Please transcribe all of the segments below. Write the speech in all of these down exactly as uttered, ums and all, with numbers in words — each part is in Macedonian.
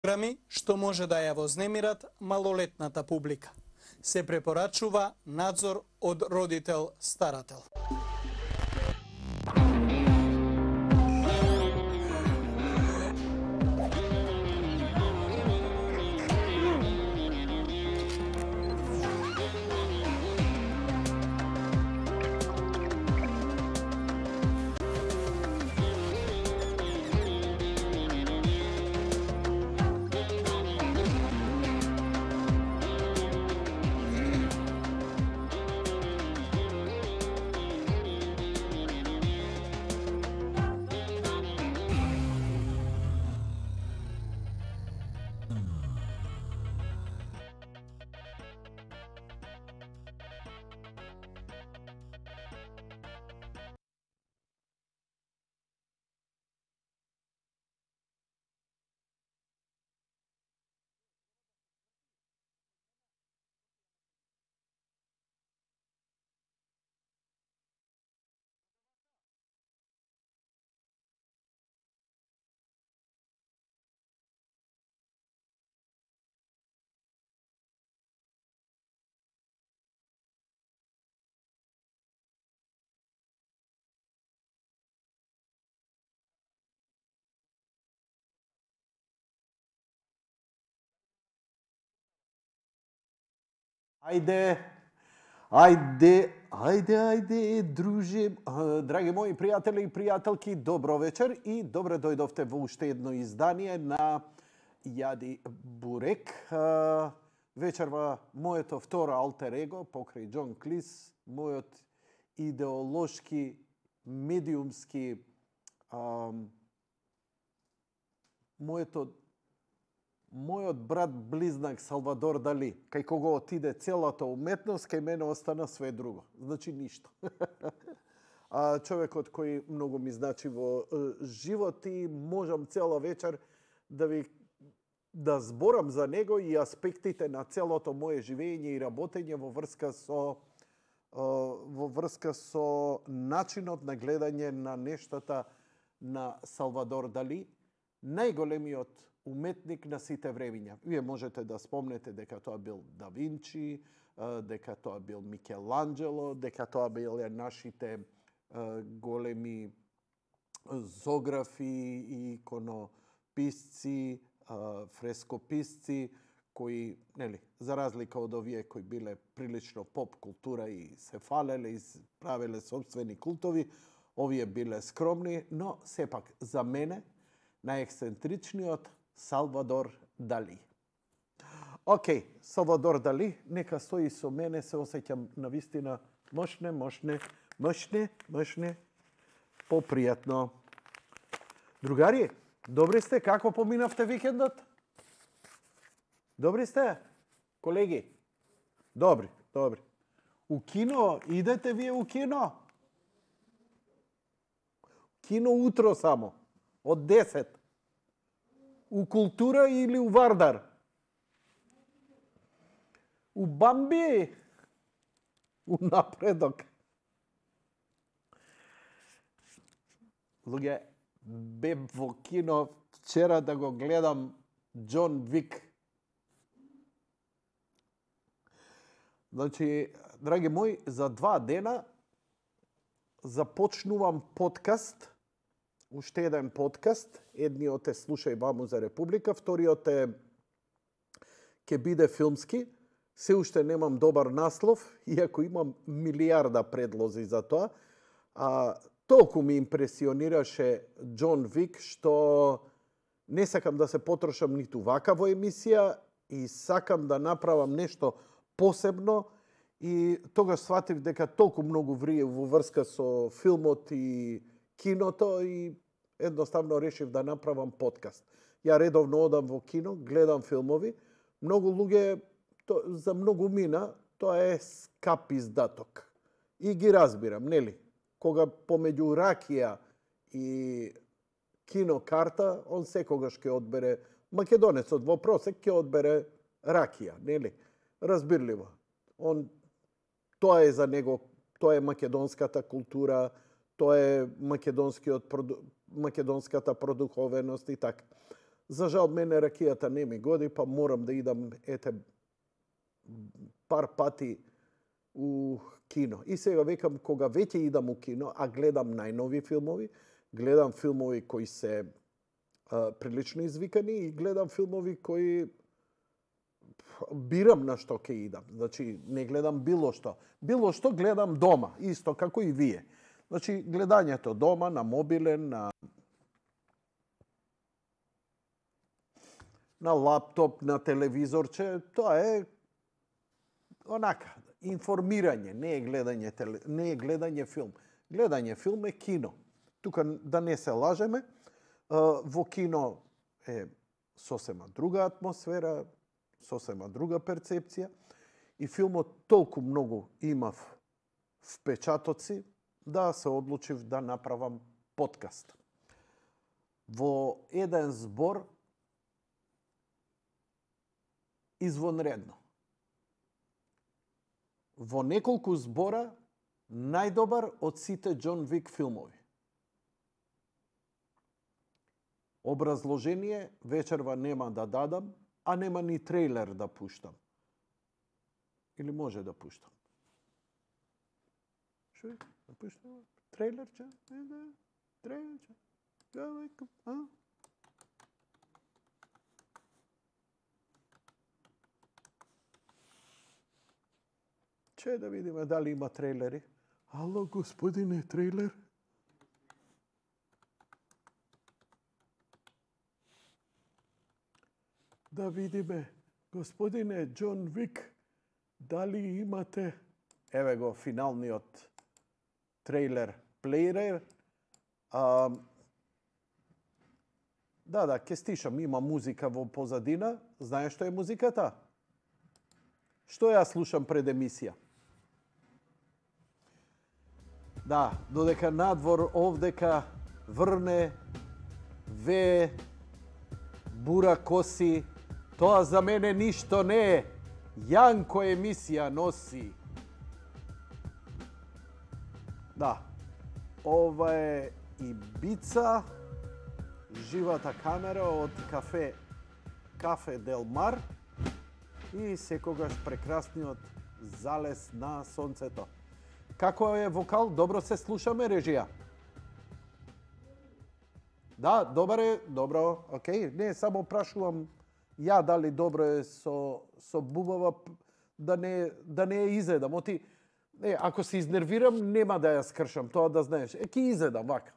Програми што може да ја вознемират малолетната публика. Се препорачува надзор од родител-старател. Ајде, ајде, ајде, ајде, друже, драги мои пријатели и пријателки, добро вечер и добре дојдовте во уште едно издание на Јади Бурек. Вечерва моето второ алтер его покрај Џон Клис, мојот идеолошки, медиумски, моето Мојот брат близнак Салвадор Дали, кај кого отиде целата уметност, кај мене остана све друго. Значи ништо. А човекот кој многу ми значи во живот и можам цела вечер да ви да зборам за него и аспектите на целото мое живење и работење во врска со во врска со начинот на гледање на нештата на Салвадор Дали, најголемиот уметник на сите времиња. Вие можете да спомнете дека тоа бил Да Винчи, дека тоа бил Микеланџело, дека тоа биле нашите големи зографи и иконописци, фрескописци, кои, нели, за разлика од овие кои биле прилично поп култура и се фалеле и правеле собствени култови, овие биле скромни, но сепак за мене најексцентричниот Салвадор Дали. Океј, Салвадор Дали, нека стои со мене, се осеќам на вистина мощне, мощне, мощне, мощне, попријатно. Другари, добри сте? Како поминавте викендот? Добри сте? Колеги? Добри, добри. У кино, идете вие у кино? Кино утро само, од десет. У култура или у Вардар? У Бамби? У Напредок? Луѓе, бев во кино вчера да го гледам Џон Вик. Значи, драги мои, за два дена започнувам подкаст. Уште еден подкаст, едниот е Слушај ваму за Република, вториот е ќе биде филмски. Се уште немам добар наслов, иако имам милиарда предлози за тоа. А, толку ми импресионираше Џон Вик, што не сакам да се потрошам ниту вака во емисија и сакам да направам нешто посебно и тогаш сватив дека толку многу врие во врска со филмот и киното и едноставно решив да направам подкаст. Ја редовно одам во кино, гледам филмови. Многу луѓе, то, за многу мина, тоа е скап издаток. И ги разбирам, нели? Кога помеѓу ракија и кино карта, он секогаш ќе одбере, македонецот во просек ќе одбере ракија, нели? Разбирливо. Он, тоа е за него, тоа е македонската култура, тоа е македонскиот проду... македонската продуховеност и така. За жал, мене ракијата не ми годи, па морам да идам ете пар пати у кино. И сега векам, кога веќе идам у кино, а гледам најнови филмови, гледам филмови кои се а, прилично извикани и гледам филмови кои бирам на што ќе идам. Значи, не гледам било што. Било што гледам дома, исто како и вие. Значи, гледањето дома, на мобилен, на на лаптоп, на телевизорче, тоа е онака, информирање, не е гледање, теле, не е гледање филм. Гледање филм е кино. Тука да не се лажеме, во кино е сосема друга атмосфера, сосема друга перцепција и филмот толку многу имав впечатоци да се одлучив да направам подкаст. Во еден збор извонредно. Во неколку збора најдобар од сите Џон Вик филмови. Образложение вечерва нема да дадам, а нема ни трейлер да пуштам. Или може да пуштам? Шо е? Да пуштам? Трейлерче? Не, да. Трейлерче? Да, а? Че да видиме дали има трейлери. Ало, господине, трейлер? Да видиме, господине Џон Вик, дали имате... Еве го финалниот трейлер, плејер. А, да, да, ке стишам, има музика во позадина. Знаеш што е музиката? Што ја слушам пред емисија? Да, додека надвор овдека врне, вее, бура коси, тоа за мене ништо не е. Јанко емисија носи. Да, ова е Ибица, живата камера од кафе Кафе Дел Мар и секогаш прекрасниот залез на сонцето. Како е вокал? Добро се слушаме, режија? Да, добар е, добро, окей. Не, само прашувам ја дали добро е со, со бубава, да не, да не ја изедам. Оти, е, ако се изнервирам, нема да ја скршам, тоа да знаеш. Е, ке изедам, вака.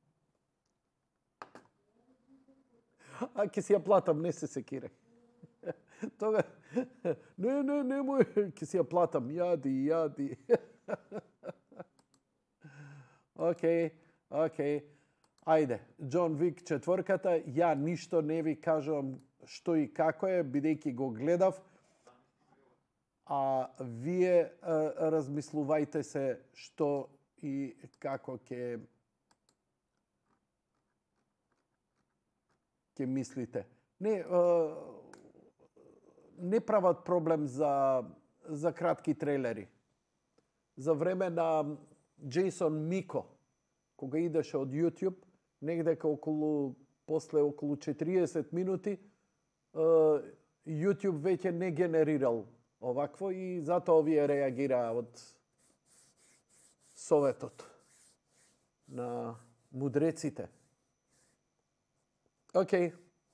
А ке си ја платам, не се секирај. Тога, не, не, немој, ке си ја платам, јади, јади. Океј, океј. Ајде, Џон Вик четворката, ја ништо не ви кажувам што и како е, бидејќи го гледав, а вие а, размислувајте се што и како ќе ќе мислите. Не, а, не прават проблем за, за кратки трейлери. За време на Джейсон Мико, кога идеше од YouTube, негдека околу, после околу четириесет минути, YouTube веќе не генерирал овакво и затоа овие реагираа од советот на мудреците. Океј.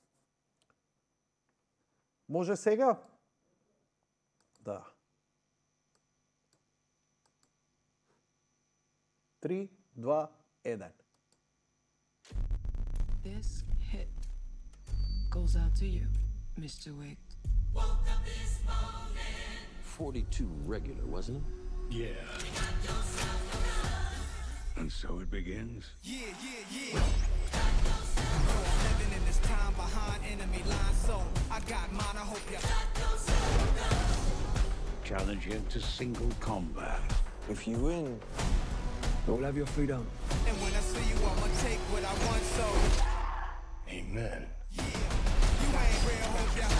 Може сега? Да. Три, два, еден. This hit goes out to you, Mister Wick. forty-two regular, wasn't it? Yeah. And so it begins. Yeah, yeah, yeah. Living in this time behind enemy lines, so I got mine. I hope you Challenge you to single combat. If you win, you'll have your freedom. And when I see you, I'ma take what I want, so Amen. yeah. You ain't real, hope ya.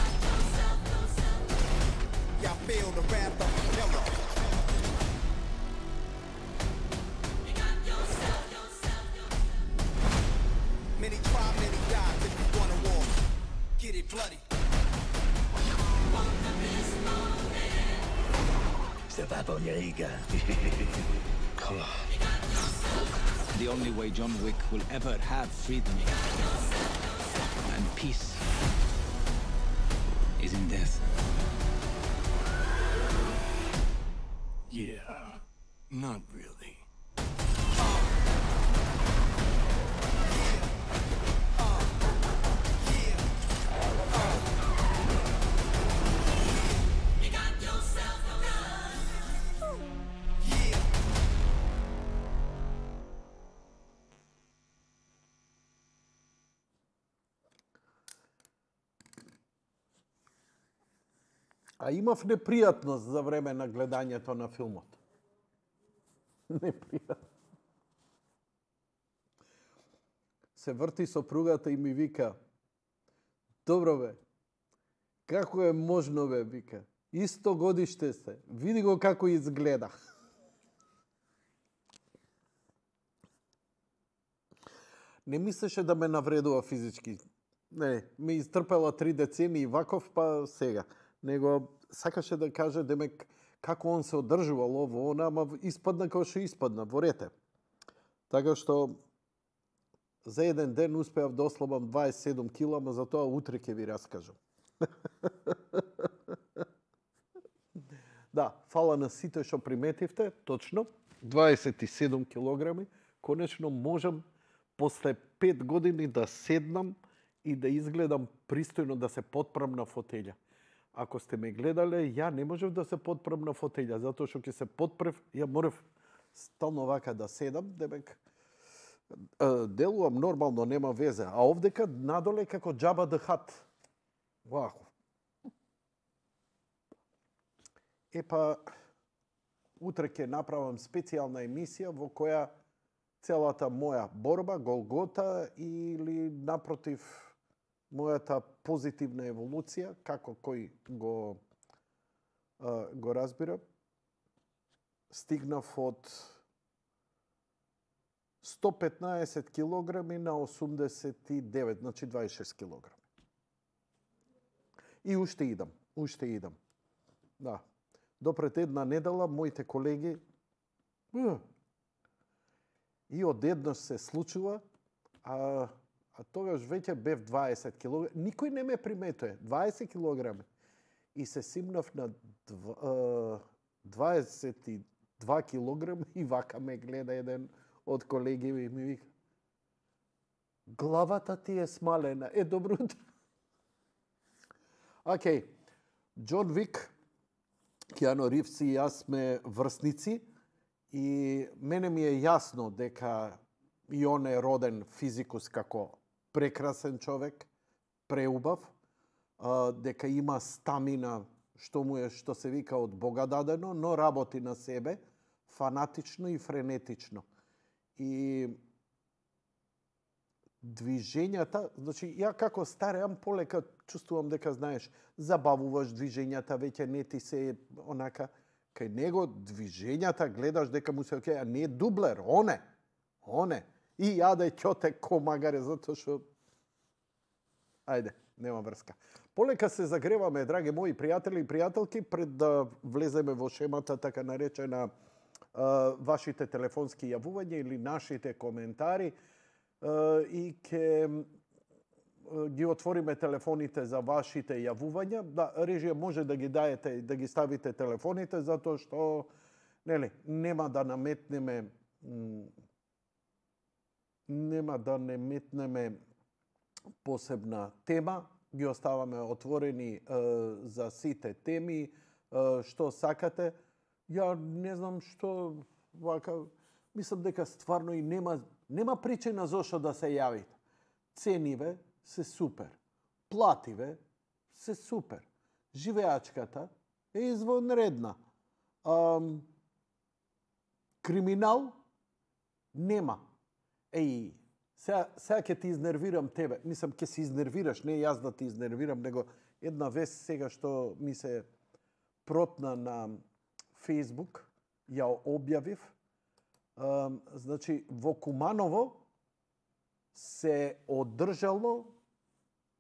Y'all feel the wrath of the killer. Many try, many die, if you wanna war. Come on. The only way John Wick will ever have freedom and peace is in death. Yeah, not really. А имав непријатност за време на гледањето на филмот. Непријатно. Се врти сопругата и ми вика: "Добро бе, како е можно бе?" вика. "Исто годиште сте. Види го како изгледа." Не мислеше да ме навредува физички. Не, ме изтрпела три децени ваков, па сега. Него сакаше да каже, демек, како он се одржувал ово, она, ама испадна како што испадна, во рете. Така што за еден ден успеав да ослабам дваесет и седум кила, ама за тоа утре ќе ви раскажам. Да, фала на сите што приметивте, точно, дваесет и седум килограми, конечно можам после пет години да седнам и да изгледам пристојно, да се потпрам на фотелја. Ако сте ме гледале, ја не можев да се потпрам на фотелја, затоа што ќе се потпрев, ја морев стално вака да седам, демек делувам нормално, нема везе. А овдека надоле како Джаба да Хат. Вако. Епа, утре ќе направам специјална емисија во која целата моја борба, голгота или напротив мојата позитивна еволуција, како кој го, а, го разбира, стигнав од сто петнаесет килограми на осумдесет и девет, значи дваесет и шест килограми. И уште идам, уште идам. Да. Допред една недела, моите колеги, и одеднаш се случува, а А тогаш веќе бев дваесет килограми. Никој не ме приметува. дваесет килограми. И се симнав на дваесет и два килограми и вака ме гледа еден од колеги и ми вика: "Главата ти е смалена." Е, добро утро. Океј. Џон Вик, Киано Ривз и јас сме врсници и мене ми е јасно дека и он е роден физикус како прекрасен човек, преубав, дека има стамина, што му е, што се вика, од Бога дадено, но работи на себе фанатично и френетично. И движењата, значи, ја како стареам, полека чувствувам дека, знаеш, забавуваш движењата, веќе не ти се онака, кај него движењата гледаш дека му се окей, а не е дублер, оне, оне. И јаде ќоте комагаре, затоа што... Ајде, нема врска. Полека се загреваме, драги мои пријатели и пријателки, пред да влеземе во шемата, така наречена, вашите телефонски јавувања или нашите коментари, и ќе ги отвориме телефоните за вашите јавувања. Да, режија може да ги даете, да ги ставите телефоните, затоа што, нели, нема да наметнеме нема да не метнеме посебна тема, ги оставаме отворени е, за сите теми, е, што сакате. Ја не знам што вака, мислам дека стварно и нема нема причина зошто да се јавите. Цениве се супер, плативе се супер, живеачката е извонредна. Ам, криминал нема. Еј, сега, сега ќе ти изнервирам тебе. Мислам, ќе се изнервираш, не јас да ти изнервирам, него една вест сега што ми се протна на Фейсбук, ја објавив. А, значи, во Куманово се одржало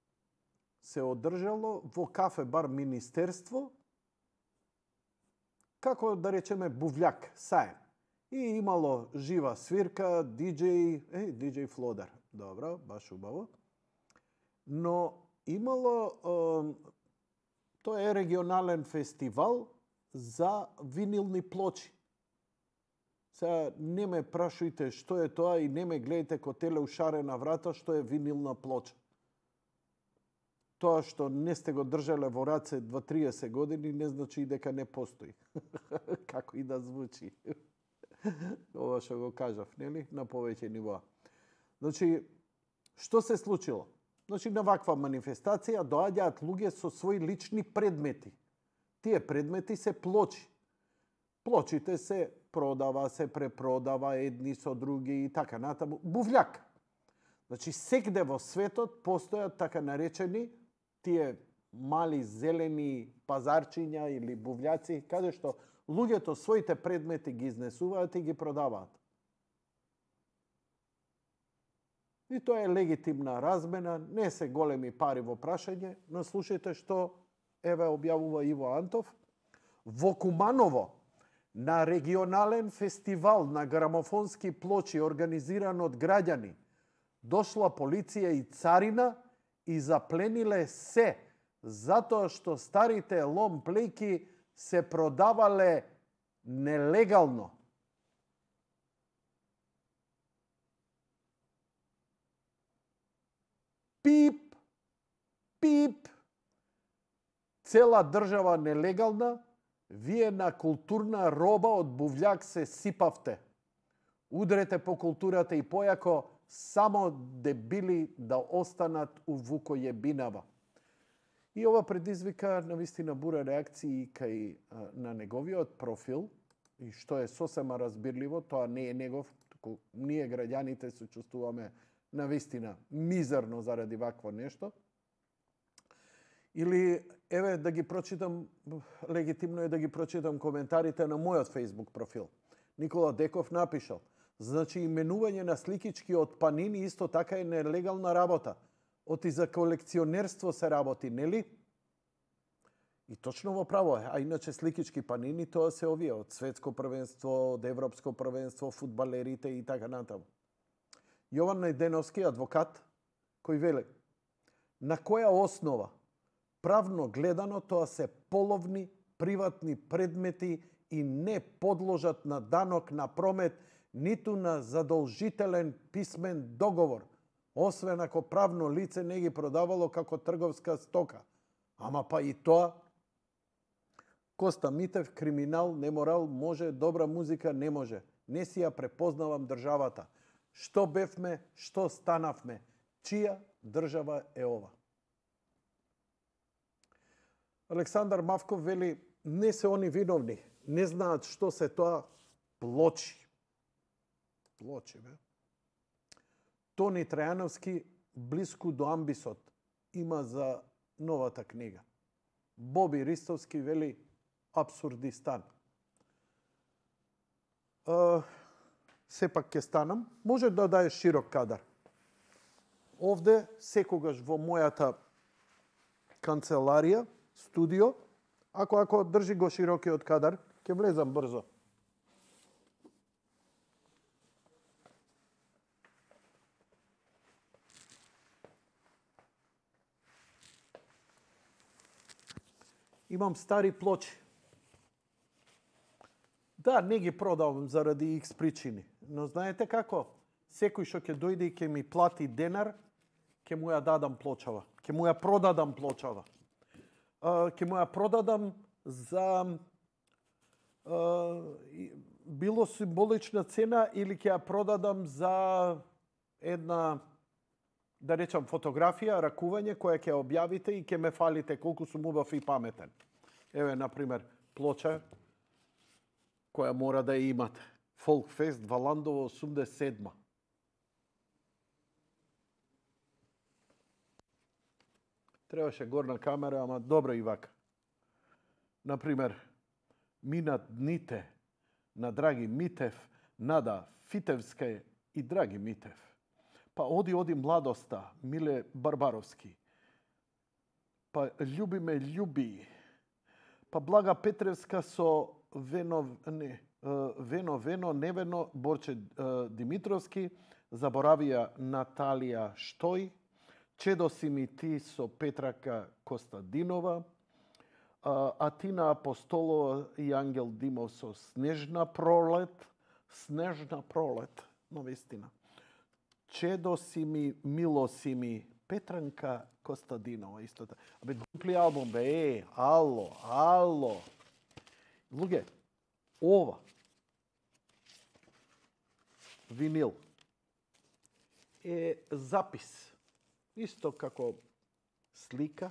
се одржало во кафе бар Министерство како да речеме бувљак, саем. И имало жива свирка, диџеј, е, диџеј Флодар. Добро, баш убаво. Но имало, е, тоа е регионален фестивал за винилни плочи. Сега не ме прашујте што е тоа и не ме гледайте ко теле ушарена врата што е винилна плоча. Тоа што не сте го држале во раце дваесет години не значи и дека не постои. Како и да звучи. Ова што го кажав, нели? На повеќе нивоа. Значи, што се случило? Значи, на ваква манифестација доаѓаат луѓе со своји лични предмети. Тие предмети се плочи. Плочите се продава, се препродава едни со други и така натаму. Бувљак. Значи, сегде во светот постојат така наречени тие мали зелени пазарчиња или бувљаци, каде што луѓето своите предмети ги изнесуваат и ги продаваат. И тоа е легитимна размена, не се големи пари во прашање, но слушајте што еве објавува Иво Антов. Во Куманово, на регионален фестивал на грамофонски плочи организиран од граѓани, дошла полиција и царина и заплениле се, затоа што старите лом плејки се продавале нелегално. Пип, пип, цела држава нелегална, вие на културна роба од бувљак се сипавте. Удрете по културата и појако, само дебили да останат у вукојебинава. И ова предизвика навистина бура реакции кај на неговиот профил, и што е сосема разбирливо, тоа не е негов, туку ние граѓаните се чувствуваме навистина мизерно заради вакво нешто. Или, еве, да ги прочитам, легитимно е да ги прочитам коментарите на мојот Facebook профил. Никола Деков напишал, значи именување на сликички од панини исто така е нелегална работа. Оти за колекционерство се работи, нели? И точно во право е. А иначе сликички панини тоа се овие од светско првенство, од европско првенство, фудбалерите и така натаму. Јован Најденовски, адвокат, кој вели, на која основа? Правно гледано тоа се половни, приватни предмети и не подложат на данок на промет, ниту на задолжителен писмен договор, освен ако правно лице не ги продавало како трговска стока. Ама па и тоа. Коста Митев, криминал, неморал, може, добра музика, не може. Не си ја препознавам државата. Што бевме, што станавме, чија држава е ова? Александар Мавков вели, не се они виновни, не знаат што се тоа плочи. Плочи, бе. Тони Трајановски, блиску до амбисот, има за новата книга. Боби Ристовски вели, абсурдистан. Uh, сепак ќе станам. Може да даеш широк кадар. Овде, секогаш во мојата канцеларија, студио, ако ако држи го широкиот кадар, ќе влезам брзо. Имам стари плочи. Да, не ги продавам заради икс причини. Но знаете како? Секој што ќе дојде и ќе ми плати денар, ќе му ја дадам плочава. Ќе му ја продадам плочава. Uh, ќе му ја продадам за uh, било символична цена или ќе ја продадам за една, да речам, фотографија, ракување, која ќе објавите и ќе ме фалите колку сум убав и паметен. Еве, например, плоча која мора да ја имате. Фолкфест Валандово осумдесет и седма. Требаше горна камера, ама добро и вака. Например, минат дните на Драги Митев, Нада Фитевска и Драги Митев. Па оди, оди младоста, Миле Барбаровски. Па љуби ме љуби. Па Блага Петревска со Вено, не, Вено, Вено, Невено, Борче Димитровски, заборавија Наталија Штој, Чедо си ми ти со Петрака Костадинова, Атина Апостолова и Ангел Димов со Снежна пролет, Снежна пролет, но вистина. Чедо си ми, Мило си ми, Петранка Костадинова, исто така. Абе, дупли албум, бе, е, ало, ало. Луѓе, ова, винил, е запис. Исто како слика,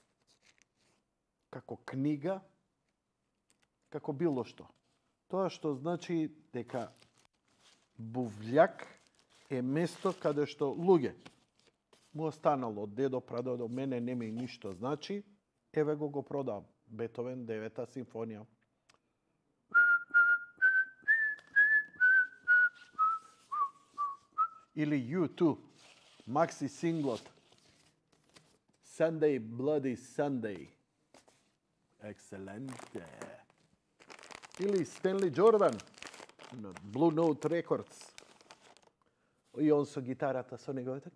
како книга, како било што. Тоа што значи дека Бувљак е место каде што луѓе му останало од дедо, прадедо, мене не ми ништо значи, еве го го продавам. Бетовен, девета симфонија. Или ю ту, Макси синглот, Sunday Bloody Sunday. Екселенте. Или Стенли Джордан, на Blue Note Records. И он со гитарата, со неговата.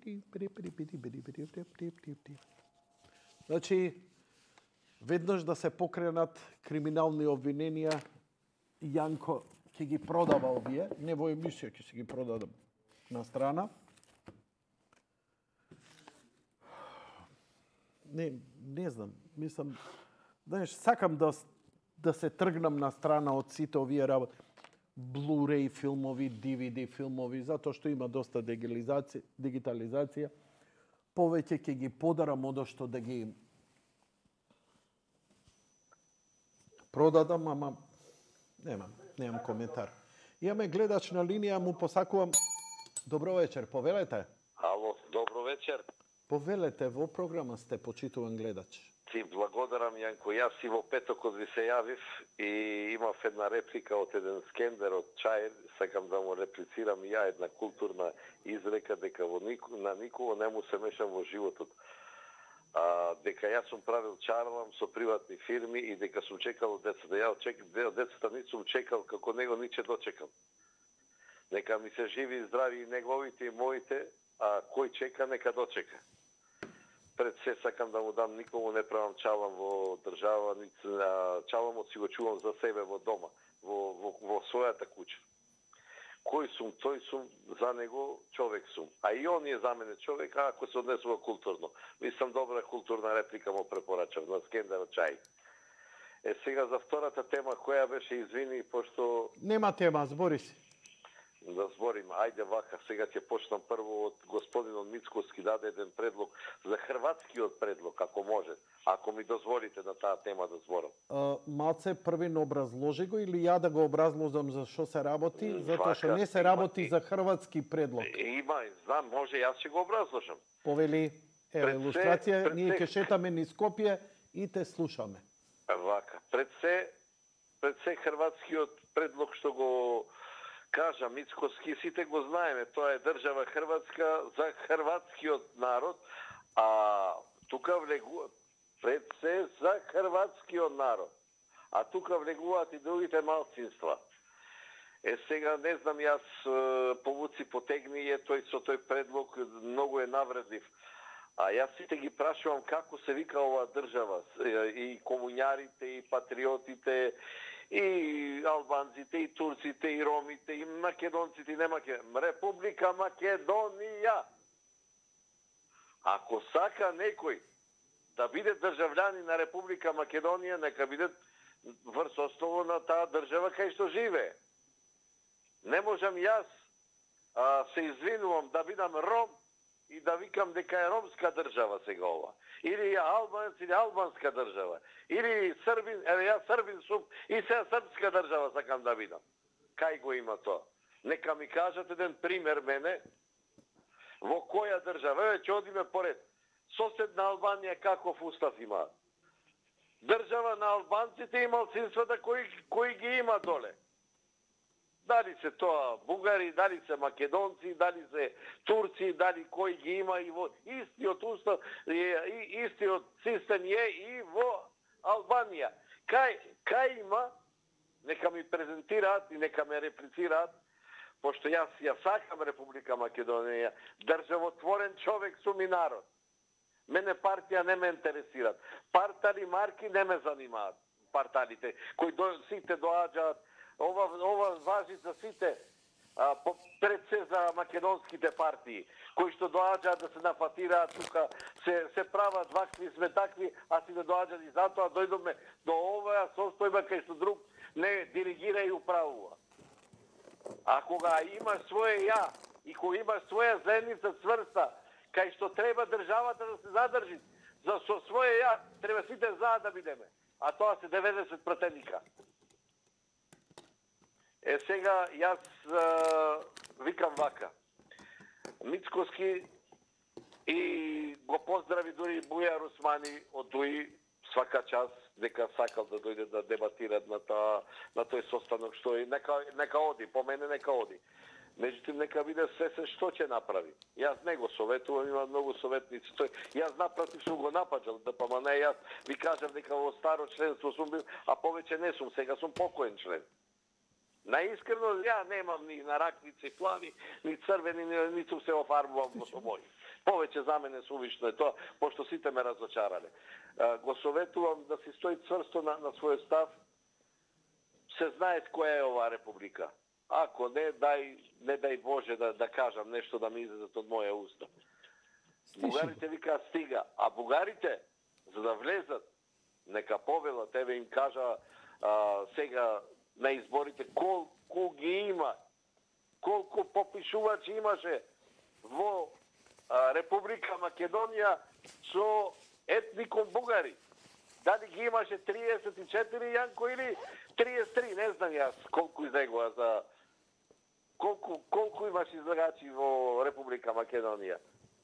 Значи, веднаш да се покренат криминални обвиненија, Јанко ќе ги продава овие, не во емисија ќе се ги продадам на страна. Не, не знам, мислам, знаеш, сакам да, да се тргнам на страна од сите овие работи. Blu-ray филмови, ди ви ди филмови, затоа што има доста дигитализација. Повеќе ќе ги подарам одо што да ги продадам, ама немам, немам коментар. Имаме гледач на линија, му посакувам добро вечер, повелете. Ало, добро вечер. Повелете, во програма сте, почитуван гледач. Ти благодарам, Јанко. Јас и во петокот ви се јавив и имав една реплика од еден скендер од Чаир. Сакам да му реплицирам и ја една културна изрека дека во нико, на никого не му се мешам во животот. А, дека јас сум правил чарлам со приватни фирми и дека сум чекал од децата. Ја чек, од децата не сум чекал како него ниче дочекам. Нека ми се живи и здрави и неговите и моите, а кој чека нека дочека. Пред се сакам да му дам, никому не правам чалам во држава, чаламот си го чувам за себе во дома, во, во, во својата куќа. Кој сум, тој сум, за него човек сум. А и он е за мене човек, а ако се однесува културно. Мислам, добра културна реплика му препорачав на Скендер Чај. Е, сега за втората тема, која беше, извини, пошто... Нема тема, збори си. Да зборим, ајде вака, сега ќе почнам прво од господинот Мицковски, даде еден предлог за хрватскиот предлог, ако може, ако ми дозволите на таа тема да зборам. Uh, Маце, првин образложи го или ја да го образложам за што се работи, затоа што не се работи за хрватски предлог. Има, знам, може јас ќе го образложам. Повели, еве илустрација, ние ќе шетаме низ Скопје и те слушаме. Вака, пред се, пред се хрватскиот предлог што го кажа Мицковски, сите го знаеме, тоа е држава Хрватска за хрватскиот народ, а тука влегува пред се за хрватскиот народ. А тука влегуваат и другите малцинства. Е, сега не знам, јас повуци потегни е тој со тој предлог, многу е навредлив. А јас сите ги прашувам како се вика оваа држава, и комуњарите, и патриотите, и албанците, и турците, и ромите, и македонците, и немакедонците. Република Македонија. Ако сака некој да биде држављанин на Република Македонија, нека биде врз основа на таа држава кај што живее. Не можам јас, а, се извинувам, да бидам ром и да викам дека е ромска држава сега ова. Или албанец, или албанска држава. Или србин, еве јас србин сум и сега српска држава сакам да видам. Кај го има тоа? Нека ми кажат еден пример мене, во која држава, еве ќе одиме поред. Соседна Албанија каков устав има? Држава на албанците и малцинствата кои, кои ги има доле. Дали се тоа бугари, дали се македонци, дали се турци, дали кој ги има и во истиот устав, и истиот систем е и во Албанија. Кај, кај има нека ми презентираат и нека ме реплицираат, пошто јас ја сакам Република Македонија, државотворен човек сум и народ. Мене партија не ме интересираат. Партари марки не ме занимаат. Партарите кои до, сите доаѓаат, ова ова важи за сите, а, по, пред се за македонските партии, кои што доаѓаат да се нафатираат тука, се се прават вакви, сме такви, а си да доаѓаат и затоа дојдоме до оваа состојба кај што друг не диригира и управува. А кога имаш своje ја и кога имаш своја заедница цврста, кај што треба државата да се задржи, за со своje ја треба сите заедно да бидеме, а тоа се деветдесет пратеника. Е сега јас а, викам вака. Мицкоски и го поздрави дури Бујар Османи од Дуи свака час дека сакал да дојде да дебатират на тоа на тој состанок што и нека нека оди, по мене нека оди. Меѓутоа нека биде свесен што ќе направи. Јас не го советувам, има многу советници. Тој јас напротив сум го напаѓал, да па не јас ви кажам дека во старо членство сум бил, а повеќе не сум, сега сум покоен член. Наискрено, ја немам ни на раквици плави, ни црвени, ни, ни сум се офарбувам во собој. Повеќе за мене сувишно е тоа, пошто сите ме разочарале. Го советувам да си стои цврсто на, на својот став. Се знае која е оваа република. Ако не, дај, не дај Боже да, да кажам нешто да ми излезат од моја уста. Бугарите викаат стига, а бугарите, за да влезат, нека повелат, еве им кажа а, сега на изборите колку ги има, колку попишувачи имаше во а, Република Македонија со етником бугари. Дали ги имаше триесет и четири Јанко или триесет и три, не знам јас колку излегува за колку колку имаш излагачи во Република Македонија.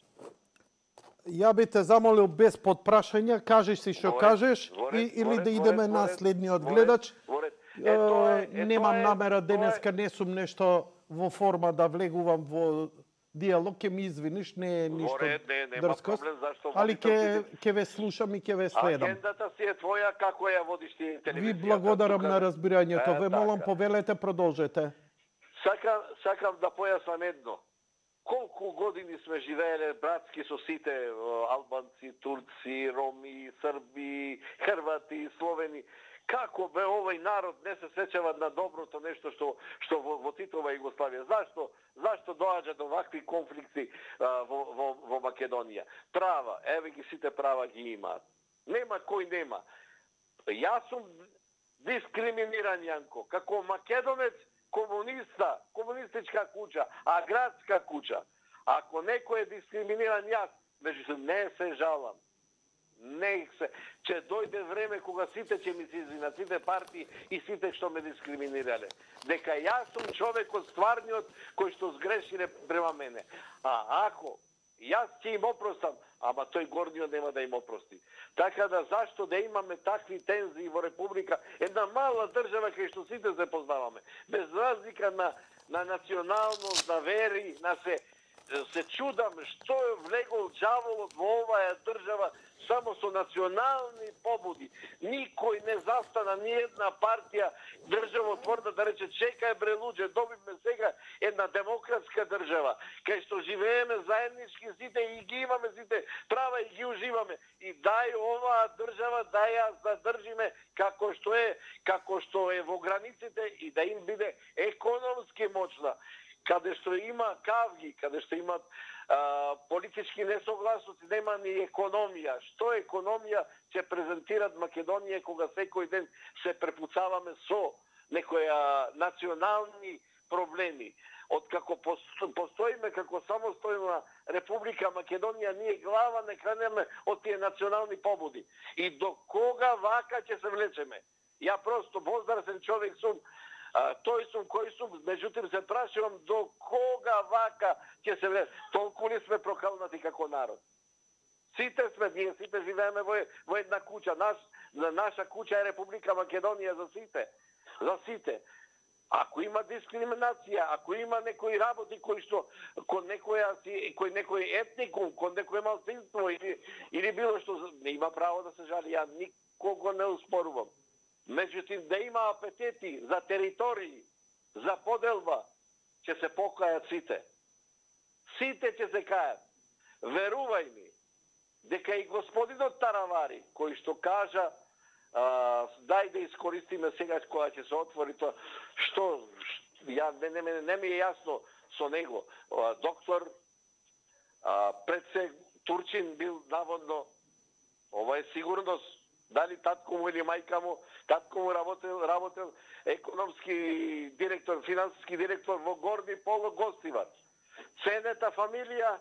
Ја би те замолил без подпрашања, кажеш си што кажеш воред, и, или воред, да идеме воред, на воред, следниот воред, гледач. воред. Е, Е, тоа е, е, Немам тоа е, намера тоа денеска, е. не сум нешто во форма да влегувам во диалог, ќе ми извиниш, не е ништо Воред, не, нема дрскост, проблем, зашто али водител ќе ти- ќе ве слушам и ќе ве следам. Агендата си е твоја, како ја водиш ти Ви телевизијата. благодарам тука. на разбирањето. Е, Ве молам, така. повелете, продолжете. Сакам, сакам да појаснам едно. Колку години сме живееле братски со сите албанци, турци, роми, срби, хрвати, словени. Како бе овој народ не се сеќава на доброто нешто што што во, во Титова Југославија? Зашто? Зашто доаѓа до вакви конфликти а, во, во, во Македонија? Права, еве ги сите права ги имаат. Нема кој нема. Јас сум дискриминиран, Јанко, како македонец, комуниста, комунистичка куќа, а градска куќа. Ако некој е дискриминиран, јас, меѓутоа не се жалам. Не се. Че дојде време кога сите ќе ми се извинат, сите партии и сите што ме дискриминирале. Дека јас сум човекот стварниот кој што сгрешиле према мене. А ако јас ќе им опростам, ама тој горниот нема да им опрости. Така да зашто да имаме такви тензии во Република, една мала држава кај што сите се познаваме, без разлика на на националност, на вери, на се се чудам што е влегол џаволот во оваа држава само со национални побуди. Никој не застана, ни една партија државотворна да рече чекај бре луѓе, добивме сега една демократска држава, кај што живееме заеднички сите и ги имаме сите права и ги уживаме. И дај оваа држава да ја задржиме како што е, како што е во границите и да им биде економски моќна. Каде што има кавги, каде што имат а, политички несогласности, нема ни економија. Што економија ќе презентират Македонија кога секој ден се препуцаваме со некоја национални проблеми. Откако постоиме како самостојна Република Македонија, ние глава не кранеме од тие национални побуди. И до кога вака ќе се влечеме? Ја просто возрасен човек сум, А, тој сум кој сум, меѓутоа се прашувам до кога вака ќе се влезе. Толку ли сме прокалнати како народ? Сите сме, ние сите живееме во, во една куќа. Наш, наша куќа е Република Македонија за сите. За сите. Ако има дискриминација, ако има некои работи кои што кон некоја си, кој некој етникум, кон некој малцинство или или било што, не има право да се жали. Ја никого не успорувам. Međutim, da ima apetiti za teritoriji, za podelba, će se pokajat site. Site će se kajat. Veruvaj mi, deka i gospodin od Taravari, koji što kaža, a, daj da iskoristime сега koja će se otvoriti, što, ja, ne, ne, ne mi je jasno so nego. A, doktor, a, predseg Turčin bil navodno, ovo je sigurnost, da li tatko mu ili majka mu, tatko mu работел, работел економски директор, финансijski директор во Горни Полог Гостивац. Ценета фамилија,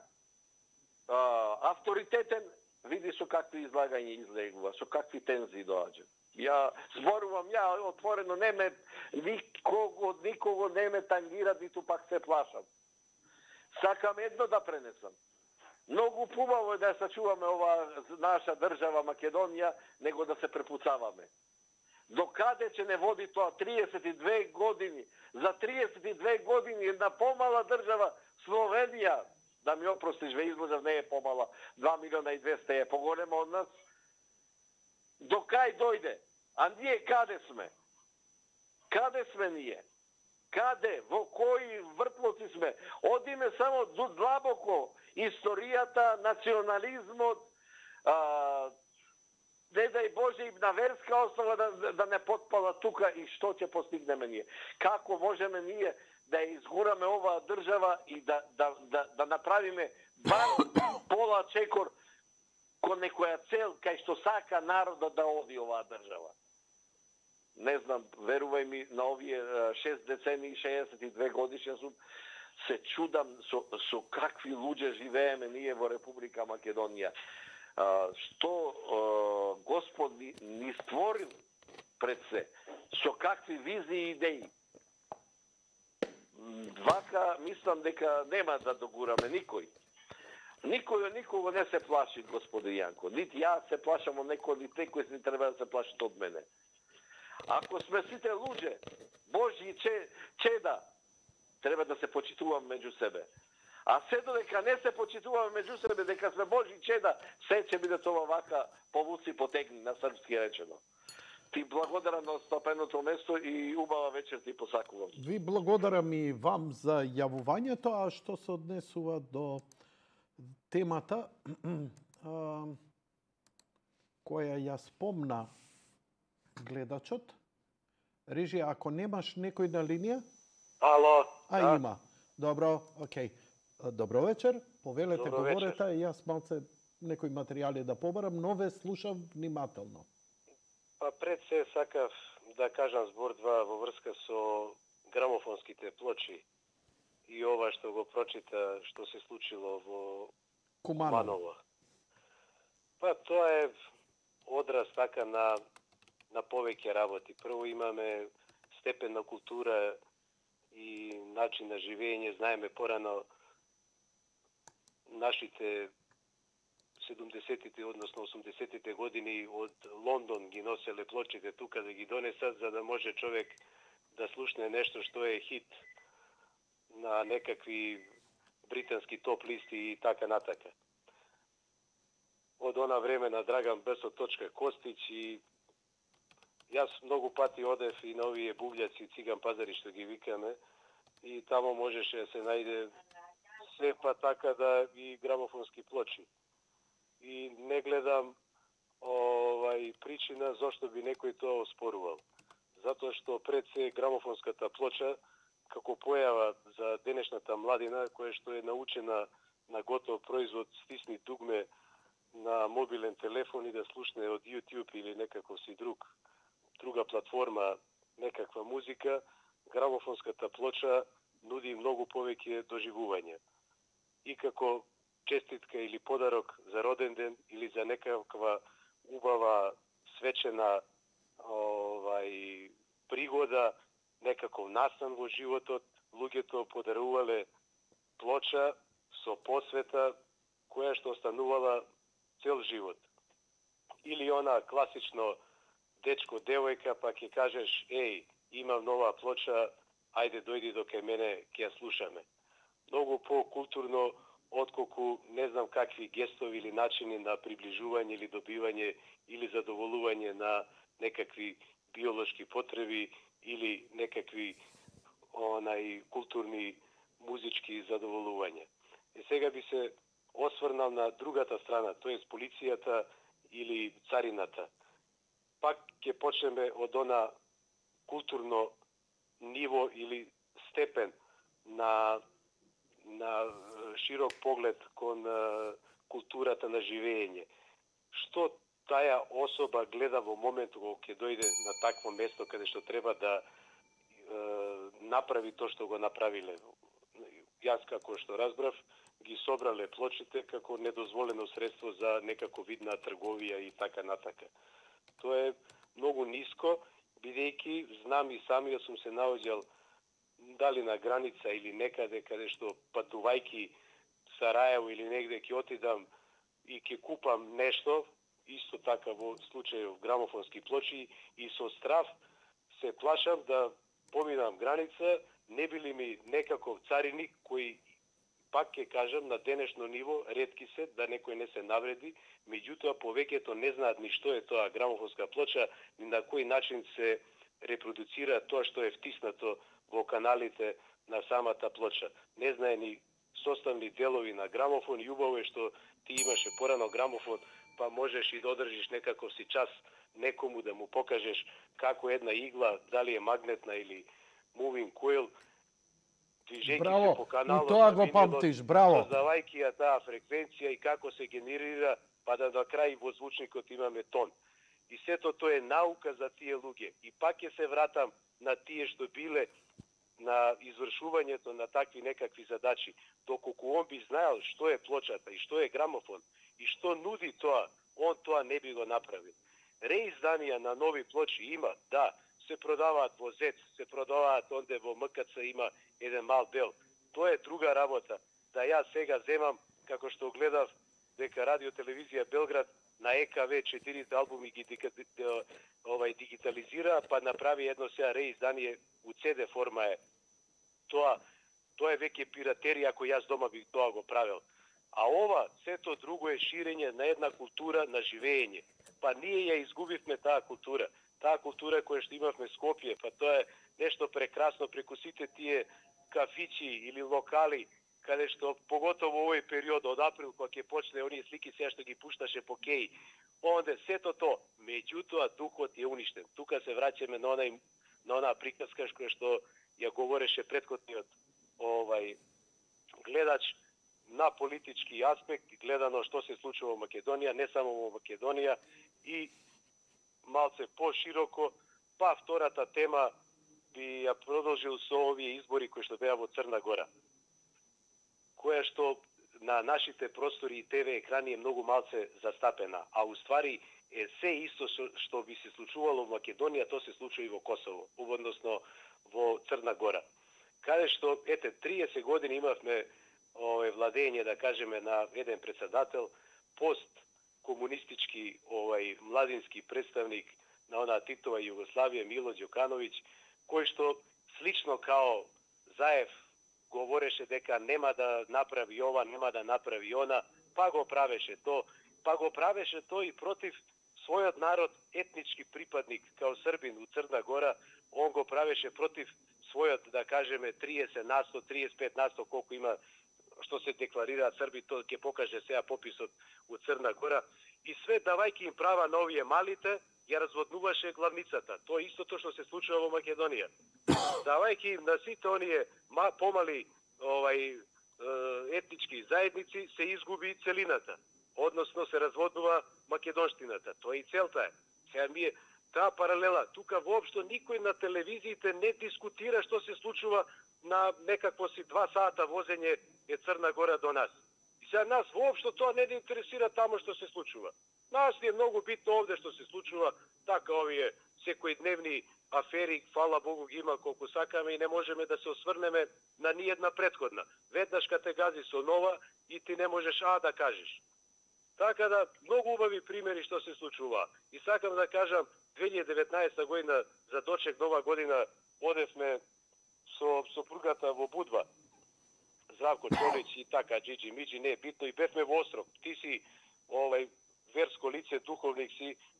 а, авторитетен, види со какви излагања излегува, со какви тензии доаѓа. Ја зборувам, ја отворено не ме, никого, никого не ме тангира, ниту пак се плашам. Сакам едно да пренесам. Многу пубаво е да сачуваме ова наша држава Македонија, него да се препуцаваме. До каде ќе не води тоа? триесет и две години. За триесет и две години една помала држава, Словенија, да ми опростиш, ве излажав, не е помала, два милиона и двесте е поголема од нас. До кај дојде? А ние каде сме? Каде сме ние? Каде? Во кои вртлоци сме? Одиме само длабоко. Историјата, национализмот, а, не дај Боже и на верска основа да, да не потпала тука и што ќе постигнеме ние. Како можеме ние да изгураме оваа држава и да, да, да, да направиме бар пола чекор кон некоја цел кај што сака народот да оди оваа држава. Не знам, верувај ми, на овие шест децении, шеесет и две годишен сум, се чудам со, со какви луѓе живееме ние во Република Македонија. А, што а, Господ ни, ни створил пред се, со какви визии и идеи. Вака, мислам дека нема да догураме никој. Никој никого не се плаши, господин Јанко. Нити јас се плашам од некој, нити некој не треба да се плаши од мене. Ако сме сите луѓе, Божји че, чеда, треба да се почитуваме меѓу себе. А се додека не се почитуваме меѓу себе, дека сме Божји чеда, се ќе биде тоа вака повуци потегни на српски речено. Ти благодарам на отстапеното место и убава вечер ти посакувам. Ви благодарам и вам за јавувањето, а што се однесува до темата која ја спомна гледачот. Режија, ако немаш некој на линија? Ало. А, да. има. Добро, окей. Добро вечер. Повелете, Добро говорете, вечер. и јас малце некои материјали да побарам, но ве слушам внимателно. Па пред се сакав да кажам збор два во врска со грамофонските плочи и ова што го прочита, што се случило во Куманово. Куманово. Па тоа е одраз така на на повеќе работи. Прво имаме степен на култура и начин на живење. Знаеме порано нашите седумдесетите, односно осумдесетите години од Лондон ги носеле плочите тука да ги донесат, за да може човек да слушне нешто што е хит на некакви британски топ листи и така натака. Од она време на Драган Бесо точка Костич и јас многу пати одев и на овие бувљаци, циган пазари што ги викаме, и тамо можеше да се најде се па така да и грамофонски плочи. И не гледам овај причина зошто би некој тоа оспорувал. Затоа што пред се грамофонската плоча како појава за денешната младина, која што е научена на готов производ, стисни дугме на мобилен телефон и да слушне од YouTube или некако си друг друга платформа некаква музика, грамофонската плоча нуди многу повеќе доживување. И како честитка или подарок за роден ден или за некаква убава свечена овај пригода, некаков настан во животот, луѓето подарувале плоча со посвета која што останувала цел живот. Или она класично дечко, девојка, па ќе кажеш, еј, имам нова плоча, ајде дојди до кај мене, ќе ја слушаме. Многу по-културно, отколку не знам какви гестови или начини на приближување или добивање или задоволување на некакви biološki potrebi ili nekakvi onaj kulturni muzički zadovoljuvanja. I сега би се осврнал на другата страна, то е полицијата или царината. Пак ќе почнеме од она културно ниво или степен на на широк поглед кон културата на живење. Што таја особа гледа во моментот кога ќе дојде на такво место каде што треба да е, направи тоа што го направиле. Јас како што разбрав, ги собрале плочите како недозволено средство за некако видна трговија и така натака. Тоа е многу ниско, бидејќи знам и самиот сум се наоѓал дали на граница или некаде каде што патувајки Сараево или негде ќе отидам и ќе купам нешто, исто така во случај грамофонски плочи, и со страв се плашам да поминам граница, не били ми некаков цариник кој, пак ќе кажам, на денешно ниво ретки се да некој не се навреди, меѓутоа повеќето не знаат ни што е тоа грамофонска плоча, ни на кој начин се репродуцира тоа што е втиснато во каналите на самата плоча. Не знае ни составни делови на грамофон, и убаво е што ти имаше порано грамофон, па можеш и да одржиш некаков си час некому да му покажеш како една игла, дали е магнетна или moving coil, движејќи Браво, се по каналот, и тоа на го винилот, памтиш, браво. создавајќи ја таа фреквенција и како се генерира, па да на крај во звучникот имаме тон. И сето тоа е наука за тие луѓе. И пак ќе се вратам на тие што биле на извршувањето на такви некакви задачи. Доколку он би знаел што е плочата и што е грамофон и што нуди тоа, он тоа не би го направил. Реизданија на нови плочи има, да, се продаваат во ЗЕЦ, се продаваат онде во МКЦ, има еден мал дел. Тоа е друга работа. Да јас сега земам, како што гледав дека Радио Телевизија Белград на Е К В четирите албуми ги овај дигитализира, па направи едно сега реиздание у Це Де форма е. Тоа тоа е веќе пиратерија кој јас дома бих тоа го правил. А ова сето друго е ширење на една култура на живење. Па ние ја изгубивме таа култура. Таа култура која што имавме Скопје, па тоа е нешто прекрасно преку сите тие кафичи или локали, каде што поготово овој период од април кога ќе почне оние слики сега што ги пушташе по Кеј, онде сето то, меѓутоа духот е уништен. Тука се враќаме на онај на онаа приказка која што ја говореше претходниот овај гледач на политички аспект, гледано што се случува во Македонија, не само во Македонија, и малце пошироко, па втората тема би ја продолжил со овие избори кои што беа во Црна Гора, која што на нашите простори и Те Ви екрани е многу малце застапена, а уствари е се исто што би се случувало во Македонија, то се случува и во Косово, односно во Црна Гора. Каде што, ете, триесет години имавме овој владење, да кажеме, на еден председател, пост комунистички, овај младински представник на онаа Титова Југославија, Мило Ѓукановиќ, кој што слично као Заев говореше дека нема да направи ова, нема да направи она, па го правеше то, па го правеше то и против својот народ, етнички припадник као Србин у Црна Гора, он го правеше против својот, да кажеме, триесет на сто, триесет и пет на сто, колку има што се декларираат Срби, тоа ќе покаже сега пописот у Црна Гора, и све давајќи им права на овие малите, ја разводнуваше главницата. Тоа истото што се случува во Македонија. Давајќи им на сите оние помали овај етнички заедници, се изгуби целината. Односно се разводнува македонштината. Тоа и целта е. Сега ми е таа паралела. Тука воопшто никој на телевизиите не дискутира што се случува на некакво си два сата возење е Црна Гора до нас. И сега нас воопшто тоа не ни интересира тамо што се случува. Нас ни е многу битно овде што се случува, така овие секојдневни афери, фала Богу ги има колку сакаме и не можеме да се осврнеме на ниедна претходна. Веднаш кога те гази со нова и ти не можеш а да кажеш. Така да, многу убави примери што се случува. И сакам да кажам, две илјади и деветнаесета година за дочек нова година одевме со сопругата во Будва. Здравко Чолич и така, Джиджи Миджи, не е битно, и бевме во Острог. Ти си овај верско лице, духовник си,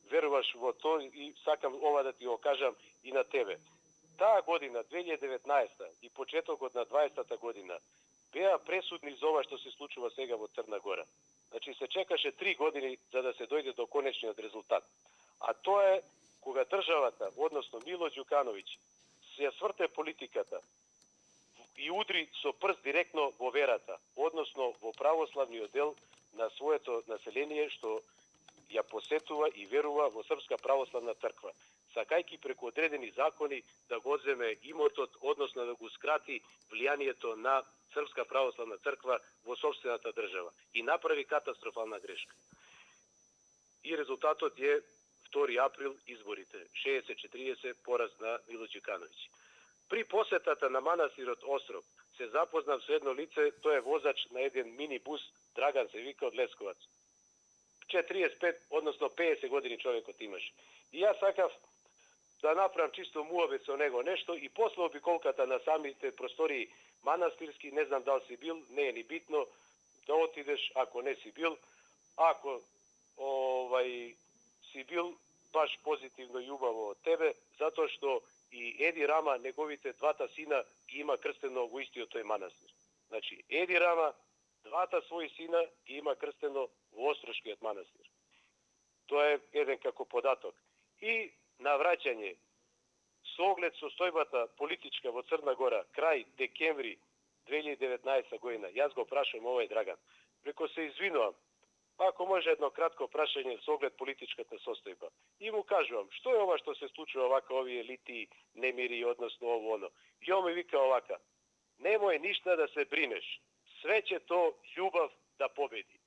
веруваш во то и сакам ова да ти го кажам и на тебе. Таа година, две илјади и деветнаесета и почетокот на дваесетата година, беа пресудни за ова што се случува сега во Црна Гора. Значи се чекаше три години за да се дојде до конечниот резултат. А тоа е кога државата, односно Мило Ѓукановиќ, се сврте политиката и удри со прст директно во верата, односно во православниот дел на своето население што ја посетува и верува во Српска православна црква, сакајќи преку одредени закони да го земе имотот, односно да го скрати влијанието на Српска православна црква во сопствената држава и направи катастрофална грешка. И резултатот е втори април изборите, шеесет четириесет пораз на Мило Ѓукановиќ. При посетата на манастирот Острог се запознав со едно лице, тој е возач на еден минибус, Драган се вика, од Лесковац. четириесет пет, односно педесет години човекот имаше. И јас сакав да направам чисто муабет со него нешто и после обиколката на самите простории манастирски, не знам дали си бил, не е ни битно, да отидеш ако не си бил, ако овај си бил, баш позитивно и убаво од тебе, затоа што и Еди Рама, неговите двата сина, ги има крстено во истиот тој манастир. Значи, Еди Рама, двата своји сина ги има крстено во Острошкиот манастир. Тоа е еден како податок. И на враќање, со оглед состојбата политичка во Црна Гора, крај декември две илјади и деветнаесета година, јас го прашам овој Драган, преко се извинувам, ако може едно кратко прашање со оглед политичката состојба. И му кажувам, што е ова што се случува вака, овие лити, немири, односно ово оно. И он ми вика овака, немој ништа да се бринеш, све ќе то љубов да победи.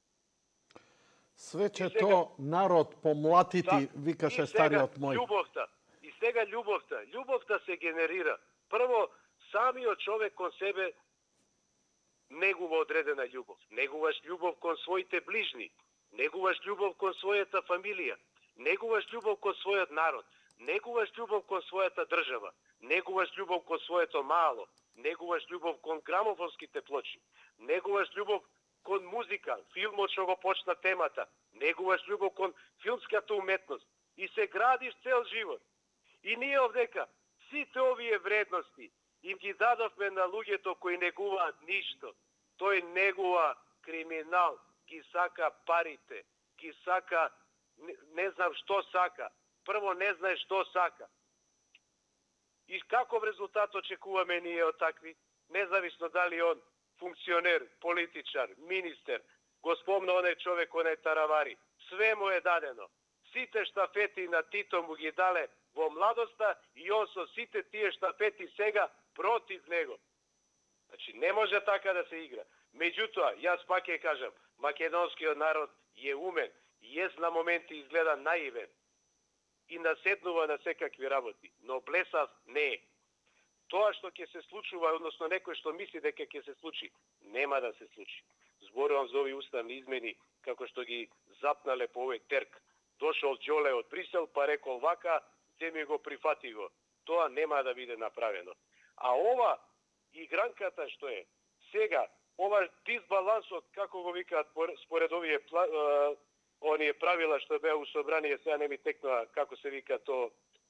Све ќе то народ помлатити, Так, викаше и сега стариот мој. Љубовта, и сега љубовта, љубовта се генерира. Прво, самиот човек кон себе негува одредена љубов. Негуваш љубов кон своите ближни, негуваш љубов кон својата фамилија, негуваш љубов кон својот народ, негуваш љубов кон својата држава, негуваш љубов кон своето мало, негуваш љубов кон грамофонските плочи, негуваш љубов кон музика, филмот што го почна темата, негуваш љубов кон филмската уметност и се градиш цел живот. И ние овдека сите овие вредности им ги дадовме на луѓето кои негуваат ништо. Тој негува криминал, ги сака парите, ги сака не, не знам што сака. Прво не знае што сака. И каков резултат очекуваме ние од такви? Независно дали он функционер, политичар, министер, го спомна оној човек, оној Таравари. Све му е дадено. Сите штафети на Тито му ги дале во младоста и он со сите тие штафети сега против него. Значи, не може така да се игра. Меѓутоа, јас пак ќе кажам, македонскиот народ е умен, јес на моменти изгледа наивен и наседнува на секакви работи, но блесав не е. Тоа што ќе се случува, односно некој што мисли дека ќе се случи, нема да се случи. Зборувам за овие уставни измени, како што ги запнале по овој терк. Дошол Ѓоле од Брисел, па рекол вака, земи го, прифати го. Тоа нема да биде направено. А ова игранката што е сега, ова дисбалансот, како го викаат според овие оние правила што беа у собрание, сега не ми текнува како се вика то,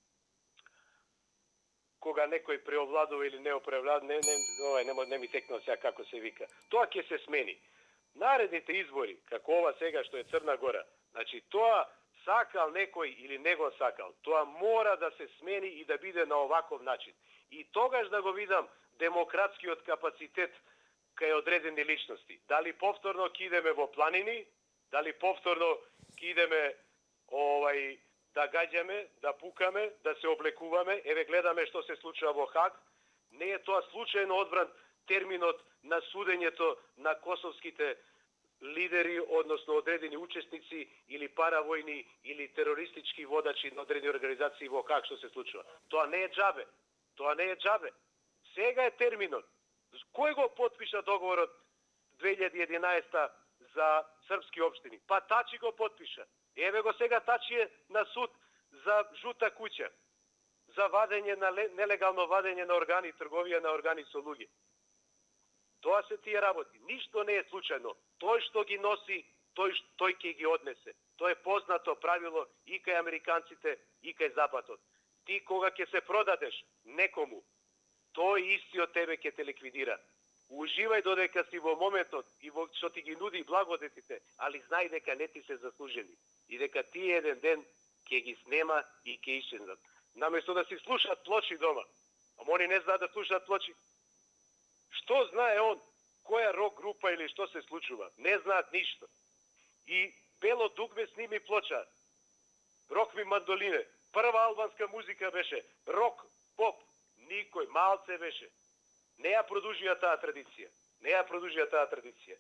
кога некој преовладува или не преовладува, не, не, ова не, не ми текнува сега како се вика. Тоа ќе се смени. Наредните избори, како ова сега што е Црна Гора, значи тоа сакал некој или не го сакал, тоа мора да се смени и да биде на оваков начин. И тогаш да го видам демократскиот капацитет кај одредени личности. Дали повторно ќе идеме во планини, дали повторно ќе идеме овај да гаѓаме, да пукаме, да се облекуваме, еве гледаме што се случува во Хаг. Не е тоа случајно одбран терминот на судењето на косовските лидери, односно одредени учесници или паравојни или терористички водачи на одредени организации во Хаг што се случува. Тоа не е џабе. Тоа не е џабе. Сега е терминот. Кој го потпиша договорот две илјади и единаесета за српски општини? Па Тачи го потпиша. Еве го сега Тачи е на суд за жута куќа, за вадење на нелегално вадење на органи, трговија на органи со луѓе. Тоа се тие работи. Ништо не е случајно. Тој што ги носи, тој тој ќе ги однесе. Тоа е познато правило и кај американците, и кај Западот. Ти кога ќе се продадеш некому, тој истиот тебе ќе те ликвидира. Уживај додека си во моментот и во што ти ги нуди благодетите, али знај дека не ти се заслужени и дека ти еден ден ќе ги снема и ќе исчезнат. Наместо да си слушаат плочи дома, ама они не знаат да слушаат плочи. Што знае он, која рок група или што се случува? Не знаат ништо. И Бело дугме сними плоча. Рок ми мандолине. Прва албанска музика беше рок, поп. Никој, малце беше. Не ја продолжија таа традиција. Не ја продолжија таа традиција.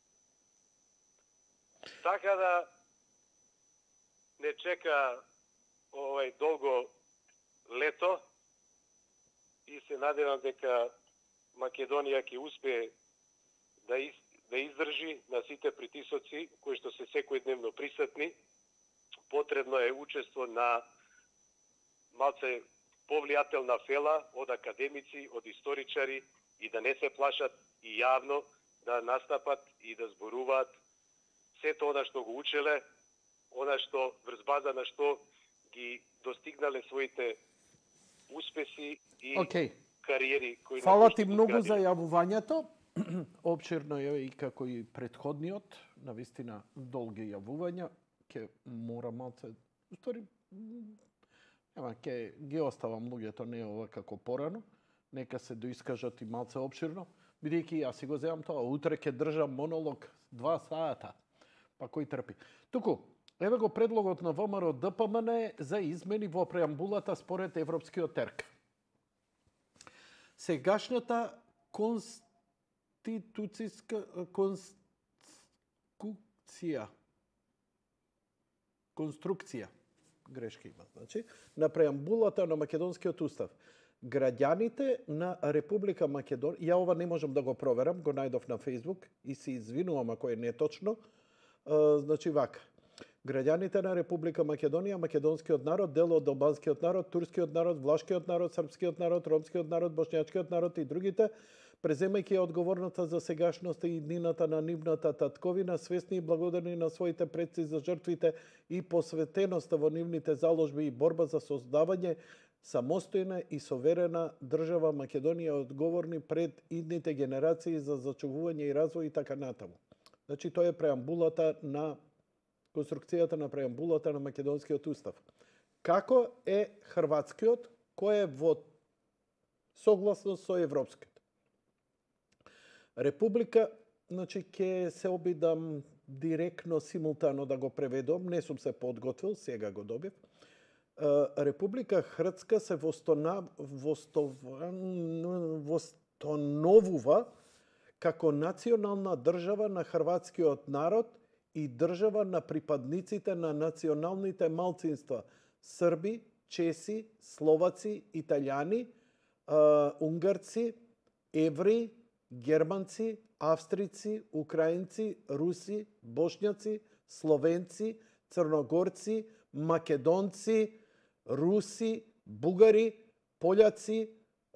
Така да не чека овај долго лето и се надевам дека Македонија ќе успее да из, да издржи на сите притисоци кои што се секојдневно присутни. Потребно е учество на малце повлијателна фела од академици, од историчари и да не се плашат и јавно да настапат и да зборуваат сето она што го учеле, она што врз база на што ги достигнале своите успеси и okay. кариери кои Фала ти многу за јавувањето. Обширно е и како и претходниот, навистина долги јавувања. Ке мора малце, устори, нема, ке ги оставам луѓето не ова како порано. Нека се доискажат и малце обширно. Бидејќи јас си го земам тоа, утре ќе држам монолог два сата. Па кој трпи. Туку, еве го предлогот на ВМРО Д П М Н за измени во преамбулата според Европскиот терк. Сегашната конституцијска конструкција конструкција грешка има, значи, на преамбулата на македонскиот устав. Граѓаните на Република Македонија, ја ова не можам да го проверам, го најдов на Facebook и се извинувам ако е неточно. Значи вака. Граѓаните на Република Македонија, македонскиот народ, дел од албанскиот народ, турскиот народ, влашкиот народ, српскиот народ, ромскиот народ, бошњачкиот народ и другите, преземајќи одговорноста за сегашноста и иднината на нивната татковина, свесни и благодарни на своите предци за жртвите и посветеноста во нивните заложби и борба за создавање самостојна и соверена држава Македонија, одговорни пред идните генерации за зачувување и развој и така натаму. Значи, тоа е преамбулата на конструкцијата на преамбулата на македонскиот устав. Како е хрватскиот, кој е во согласност со европскиот? Република, значи, ќе се обидам директно, симултано да го преведам, не сум се подготвил, сега го добив. Република Хрцка се востановува како национална држава на хрватскиот народ и држава на припадниците на националните малцинства срби, чеси, словаци, италијани, унгарци, евреи, германци, австрици, украинци, руси, бошњаци, словенци, црногорци, македонци, руси, бугари, пољаци,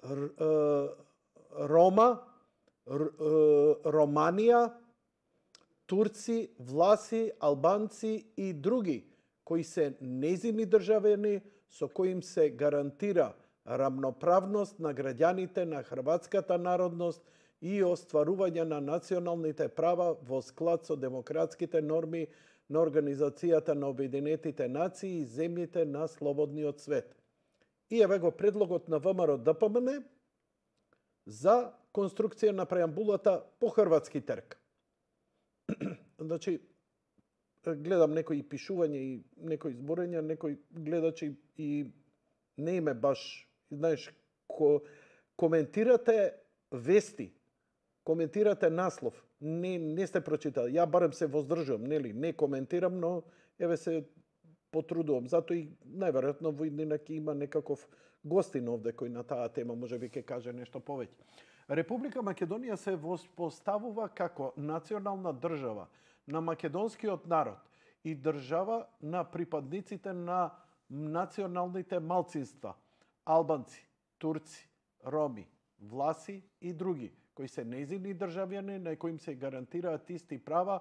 Рома, Романија, турци, власи, албанци и други, кои се незини државјани со кои им се гарантира рамноправност на граѓаните на хрватската народност и остварување на националните права во склад со демократските норми на Организацијата на Обединетите нации и земјите на слободниот свет. И еве го предлогот на ВМРО Д П М Н за конструкција на преамбулата по хрватски терк. Значи, гледам некои пишување и некои зборења, некои гледачи и не име баш, знаеш, ко, коментирате вести, коментирате наслов, не, не сте прочитали. Ја барем се воздржувам, нели, не коментирам, но еве се потрудувам. Зато и најверојатно во иднина ќе има некаков гостин овде кој на таа тема може би ќе каже нешто повеќе. Република Македонија се воспоставува како национална држава на македонскиот народ и држава на припадниците на националните малцинства, албанци, турци, роми, власи и други, кои се незини државјани на кои им се гарантираат исти права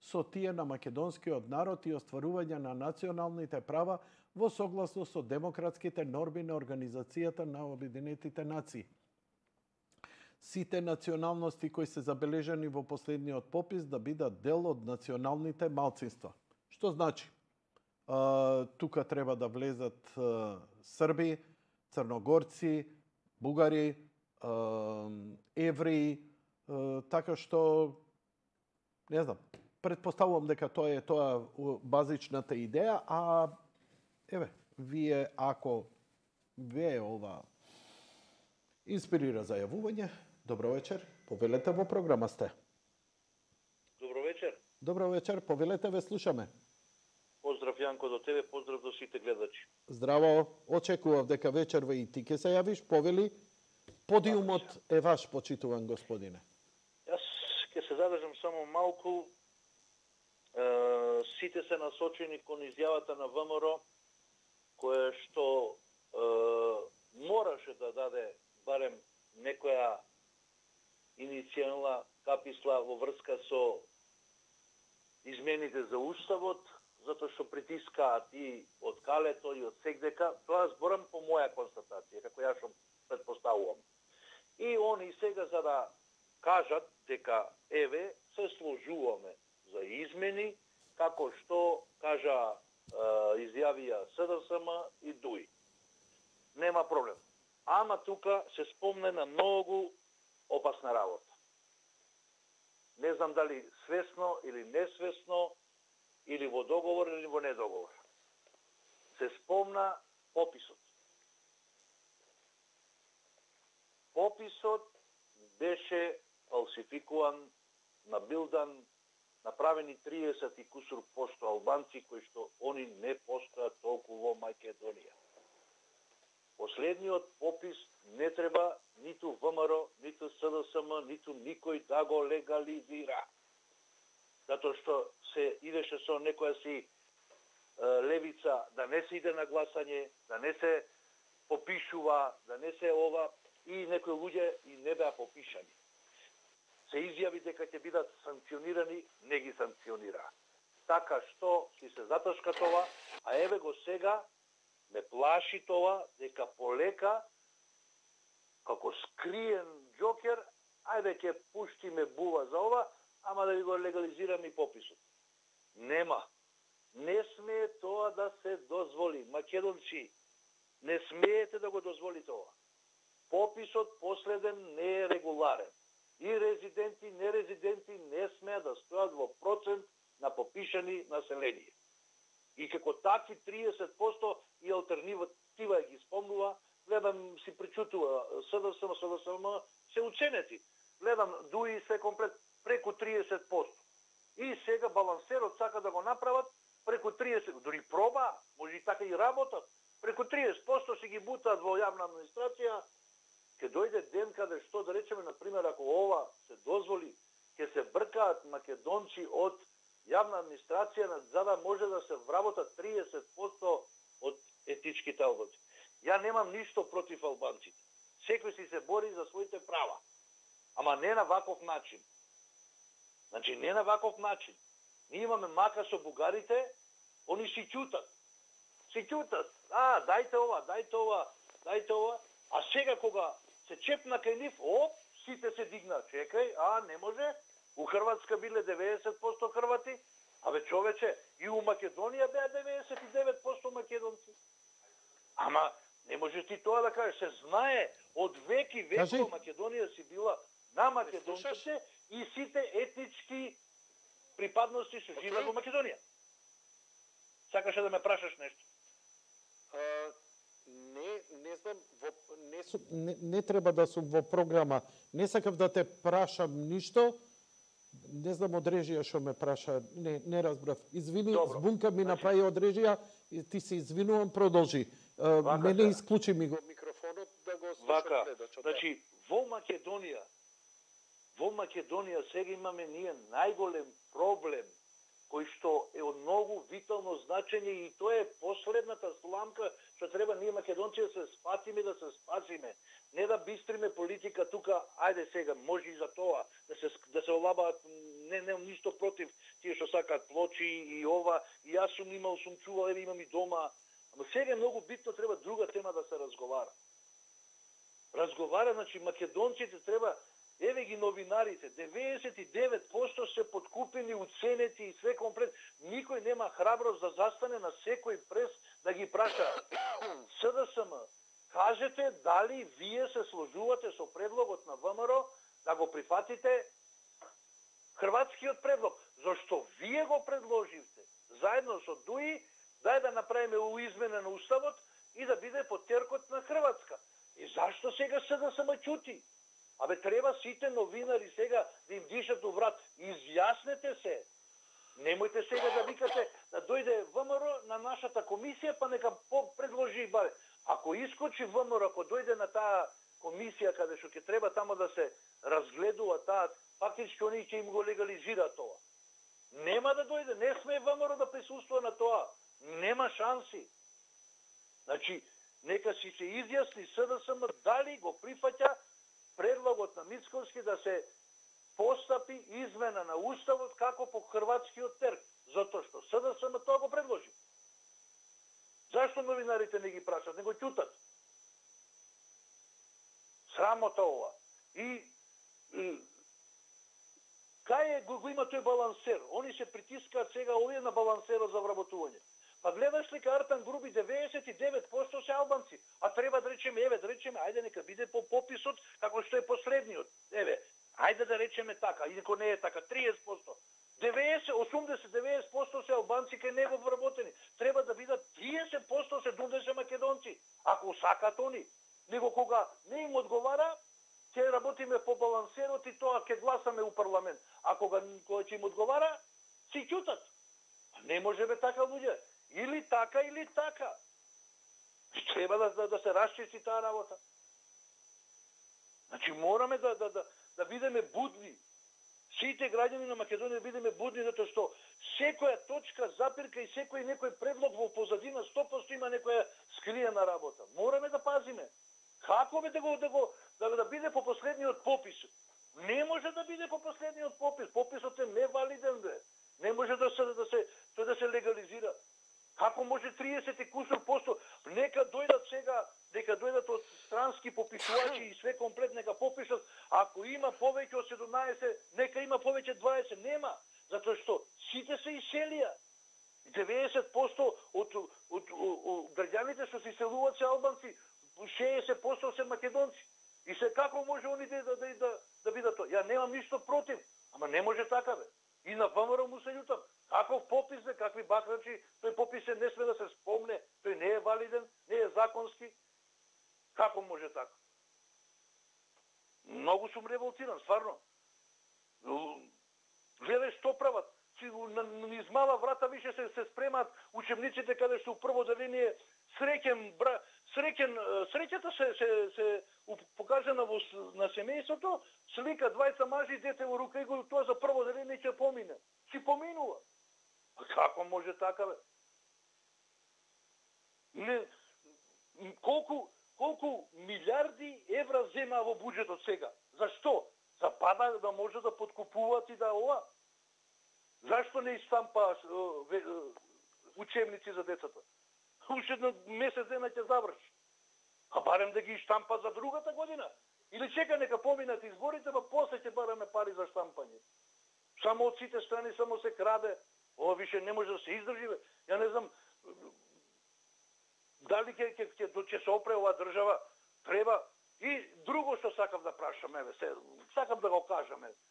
со тие на македонскиот народ и остварување на националните права во согласност со демократските норми на Организацијата на Обединетите нации. Сите националности кои се забележани во последниот попис да бидат дел од националните малцинства. Што значи? А, тука треба да влезат а, срби, црногорци, бугари, а, евреи, а, така што не знам, предпоставувам дека тоа е тоа базичната идеја, а еве, вие ако вие ова инспирира за јавување, добро вечер, повелете во програма сте. Добро вечер. Добро вечер, повелете, ве слушаме. Поздрав Јанко до тебе, поздрав до сите гледачи. Здраво, очекував дека вечерва и ти ќе се јавиш, повели. Подиумот е ваш, почитуван господине. Јас ќе се задржам само малку. Е, сите се насочени кон изјавата на ВМРО, која што е, мораше да даде барем некоја иницијална каписла во врска со измените за уставот, затоа што притискаат и од Калето и од секдека. Тоа зборам по моја констатација, како јас што предпоставувам. И они сега за да кажат дека еве се сложуваме за измени, како што кажа е, изјавија СДСМ и ДУИ. Нема проблем. Ама тука се спомне на многу опасна работа. Не знам дали свесно или несвесно, или во договор или во недоговор. Се спомна пописот. Пописот беше фалсификуван, набилдан, направени триесет и кусур посто албанци кои што они не постојат толку во Македонија. Последниот попис не треба ниту ВМРО, ниту СДСМ, ниту никој да го легализира. Затоа што се идеше со некоја си е, левица да не се иде на гласање, да не се попишува, да не се ова, и некои луѓе и не беа попишани. Се изјави дека ќе бидат санкционирани, не ги санкционира. Така што си се заташка тоа, а еве го сега ме плаши тоа дека полека како скриен џокер, ајде ќе пуштиме бува за ова, ама да ви го легализираме и пописот. Нема. Не смее тоа да се дозволи. Македонци, не смеете да го дозволи тоа. Пописот последен не е регуларен. И резиденти, нерезиденти не смеат да стојат во процент на попишани население. И како такви триесет посто и алтернатива ги спомнува, гледам си причутува СДСМ, СДСМ се уценети. Гледам ДУИ се комплет преку триесет посто. И сега балансерот сака да го направат преку триесет, дори проба, може и така и работат. Преку триесет посто си ги бутаат во јавна администрација. Ке дојде ден каде што, да речеме, например, ако ова се дозволи, ќе се бркаат македонци од јавна администрација за да може да се вработат триесет посто од етничките албанци. Ја немам ништо против албанците. Секој си се бори за своите права. Ама не на ваков начин. Значи, не на ваков начин. Ние имаме мака со бугарите, они си ќутат. Си ќутат. А, дајте ова, дајте ова, дајте ова. А сега кога се чепна кај нив, оп, сите се дигна. Чекај, а, не може. У Хрватска биле деветдесет посто хрвати, а бе човече, и у Македонија беа деветдесет и девет посто македонци. Ама, не може ти тоа да кажеш, се знае, од веки веко Македонија си била на македонците и сите етнички припадности се живеат во Македонија. Сакаше да ме прашаш нешто? А, не, не знам, во, не, су, не, не треба да сум во програма. Не сакав да те прашам ништо. Не знам од режија што ме праша. Не, не разбрав. Извини, Добро. Збунка ми направи од режија. Ти се извинувам, продолжи. Вака, мене исклучи ми го микрофонот да го слушам Вака, гледачот. значи, во Македонија, во Македонија сега имаме ние најголем проблем кој што е од многу витално значење и тоа е последната сламка што треба ние македонци да се спатиме, да се спасиме. Не да бистриме политика тука, ајде сега, може и за тоа, да се, да се олабаат, не, не, ништо против тие што имал сум чувал, еве имам и дома. Ама сега е многу битно, треба друга тема да се разговара. Разговара, значи македонците треба, еве ги новинарите, деветдесет и девет проценти се подкупени, уценети и све комплет. Никој нема храброст да застане на секој прес да ги праша. СДСМ, кажете дали вие се сложувате со предлогот на ВМРО да го прифатите хрватскиот предлог. Зашто вие го предложивте, заедно со ДУИ, дај да направиме измена на уставот и да биде под теркот на Хрватска. И зашто сега СДСМ ќути? Абе, треба сите новинари сега да им дишат у врат. Изјаснете се. Немојте сега да викате да дојде ВМРО на нашата комисија, па нека предложи бале. Ако искочи ВМРО, ако дојде на таа комисија каде што ќе треба тамо да се разгледува таа, фактички они ќе им го легализира тоа. Нема да дојде, не сме ВМРО да присуствува на тоа. Нема шанси. Значи, нека си се изјасни СДСМ дали го прифаќа предлогот на Мицковски да се постапи измена на уставот како по хрватскиот терк, затоа што СДСМ тоа го предложи. Зашто новинарите не ги прашат, не го ќутат? Срамота ова. И, и кај е го, го има тој балансер? Они се притискаат сега овие на балансерот за вработување. Па гледаш ли Артан Груби, деветдесет и девет проценти се албанци, а треба да речеме, еве, да речеме, ајде нека биде по пописот како што е последниот. Еве, ајде да речеме така, иако не е така, триесет проценти. деветдесет, осумдесет, деветдесет проценти се албанци кај него вработени. Треба да бидат триесет проценти седумдесет македонци, ако сакат они. Него кога не им одговара, ќе работиме по балансерот и тоа ќе гласаме у парламент. А кога кога ќе им одговара, си ќутат. Не може бе така, луѓе. Или така, или така. Треба да, да, да се расчисти таа работа. Значи, мораме да, да, да, да бидеме будни. Сите граѓани на Македонија да бидеме будни, затоа што секоја точка, запирка и секој некој предлог во позадина сто проценти има некоја скриена работа. Мораме да пазиме. Како бе да го да го да, да биде по последниот попис? Не може да биде по последниот попис. Пописот е невалиден бе. Не може да се да се тој да се легализира. Како може триесет и кусур посто? Нека дојдат сега, нека дојдат од странски пописувачи и све комплет нека попишат. Ако има повеќе од седумнаесет, нека има повеќе дваесет. Нема, затоа што сите се иселија. деветдесет проценти од од, од, од граѓаните што се иселуваат се албанци, шеесет проценти се македонци. И се како може они да да да, да, да бидат тоа? Ја немам ништо против, ама не може така бе. И на ВМРО му се љутам. Каков попис бе, какви бакрачи, тој попис не сме да се спомне, тој не е валиден, не е законски. Како може така? Многу сум револтиран, стварно. Гледај што прават. Низ мала врата више се, се спремат учебниците каде што прво деление среќен бра, среќен среќата се се се покажана во на семејството, слика двајца мажи и дете во рука и го тоа за прво деление ќе помине. Си поминува. А како може така бе? Не, колку колку милиарди евра зема во буџетот сега? Зашто? За пада да може да подкупуваат и да ова? Зашто не истампаш учебници за децата? Уште на месец дена ќе заврши. А барем да ги штампа за другата година. Или чека нека поминат изборите, па после ќе бараме пари за штампање. Само од сите страни само се краде. Ова више не може да се издржи. Бе. Ја не знам дали ќе ќе ќе ќе се опре оваа држава. Треба и друго што сакам да прашам, еве, се сакам да го кажам. Еве.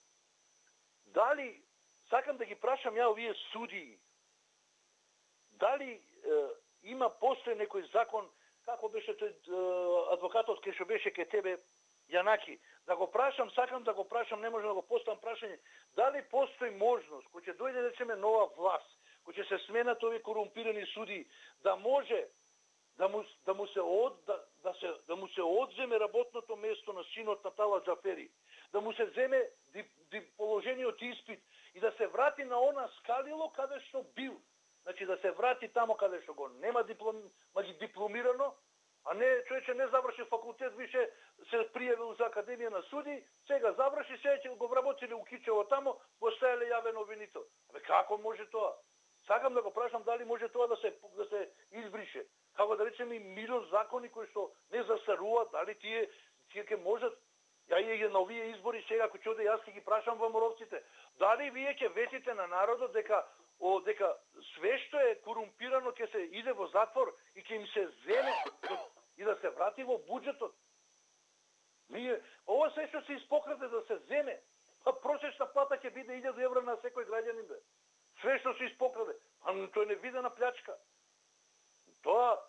Дали сакам да ги прашам ја овие судии. Дали е, има постои некој закон, како беше тој адвокатот кај што беше кај тебе, Јанаки, да го прашам, сакам да го прашам, не може да го поставам прашање, дали постои можност, кој ќе дојде, речеме, нова власт, кој ќе се сменат овие корумпирани судии, да може да му, да му се од да, да се да му се одземе работното место на синот на Тала Џафери, да му се земе ди, ди положениот испит и да се врати на она скалило каде што бил. Значи да се врати тамо каде што го нема диплом, ма ги дипломирано, а не човече не заврши факултет, више се пријавил за Академија на суди, сега заврши, сега ќе го вработили у Кичево тамо, го стајале јавен обвинител. Абе како може тоа? сакам да го прашам дали може тоа да се да се избрише. Како да речеме милион закони кои што не застаруваат, дали тие тие ќе можат. Ја и на овие избори сега ако ќе оде јас ќе ги прашам ВМРО-вците, дали вие ќе ветите на народот дека о дека све што е корумпирано ќе се иде во затвор и ќе им се земе и да се врати во буџетот. Ние ова се што се испокраде да се земе, па просечна плата ќе биде илјада евра на секој граѓанин бе. Све што се испокраде, а тоа е невидена плячка. Тоа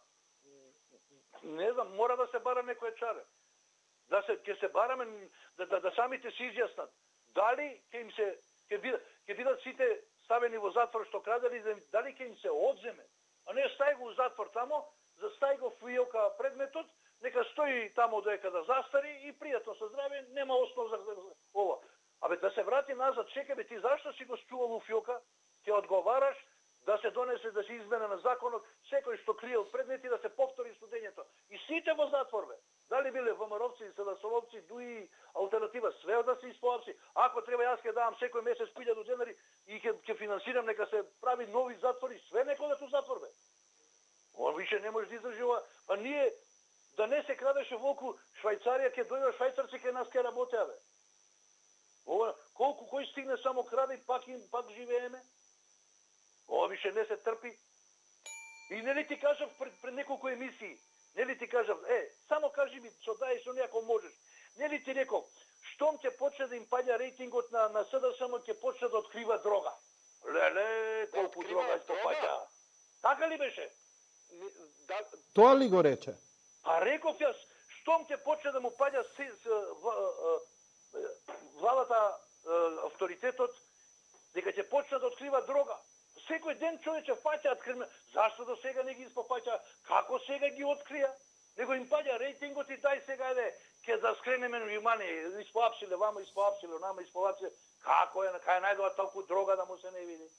не знам, мора да се бара некој чаре. Да се ќе се бараме да, да, да самите се изјаснат дали ќе им се ќе бидат ќе бидат сите ставени во затвор што крадели, дали ќе им се одземе, а не стај го у затвор тамо, за стај го фијока предметот, нека стои тамо доека да застари и пријатно со здравје, нема основ за ова. Абе да се врати назад, чекај бе, ти зашто си го чувал у фијока? Ќе одговараш да се донесе да се измена на законот, секој што криел предмети да се повтори судењето. И сите во затвор бе. Дали биле ВМРО-вци, СДС-овци, ДУИ, алтернатива, све да се испоапси. Ако треба јас ќе давам секој месец илјада денари и ќе ќе финансирам нека се прави нови затвори, све некој да ту затвор бе. Ова више не може да издржува. Па ние да не се крадеше волку Швајцарија, ќе дојдат швајцарци ке нас ке работеа бе. Ова колку кој стигне само краде и пак им пак живееме. Ова више не се трпи. И нели ти кажав пред, пред неколку емисии, нели ти кажав, е, само кажи ми, со дај со неако можеш. Нели ти реков, штом ќе почне да им паѓа рейтингот на, на СДСМ, ќе почне да открива дрога. Леле, колку да дрога што паѓа. Така ли беше? Да, тоа ли го рече? А реков јас, штом ќе почне да му паѓа си, с, в, владата, авторитетот, дека ќе почне да открива дрога. Секој ден човече фаќаат кримина. Зашто до сега не ги испопаќа? Како сега ги открија? Него им паѓа рейтингот и тај сега еде ќе да скренеме внимание, испоапсиле вама, испоапсиле нама, испоапсиле. Како е, кај најдова толку дрога да му се не види?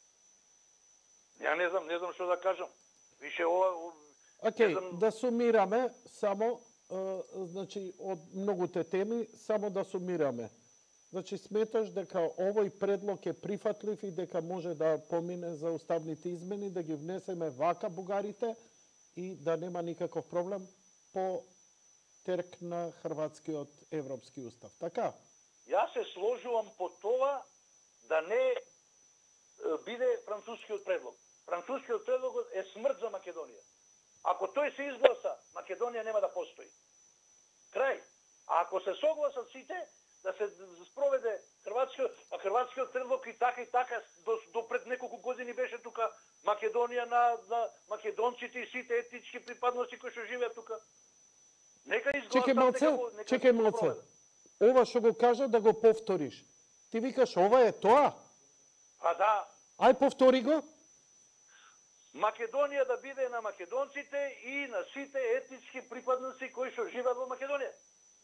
Ја не знам, не знам што да кажам. Више ова... Океј, okay, да сумираме само, е, значи, од многуте теми, само да сумираме. Значи, сметаш дека овој предлог е прифатлив и дека може да помине за уставните измени, да ги внесеме вака бугарите и да нема никаков проблем по терк на хрватскиот европски устав. Така? Јас се сложувам по тоа да не биде францускиот предлог. Францускиот предлог е смрт за Македонија. Ако тој се изгласа, Македонија нема да постои. Крај. А ако се согласат сите, да се спроведе хрватскиот, а хрватскиот предлог и така и така до, до пред неколку години беше тука Македонија на, на македонците и сите етнички припадности кои што живеат тука. Нека изгласат, чекај малце, нека, чекај малце. Ова што го кажа да го повториш. Ти викаш ова е тоа? А да. Ај повтори го. Македонија да биде на македонците и на сите етнички припадности кои што живеат во Македонија.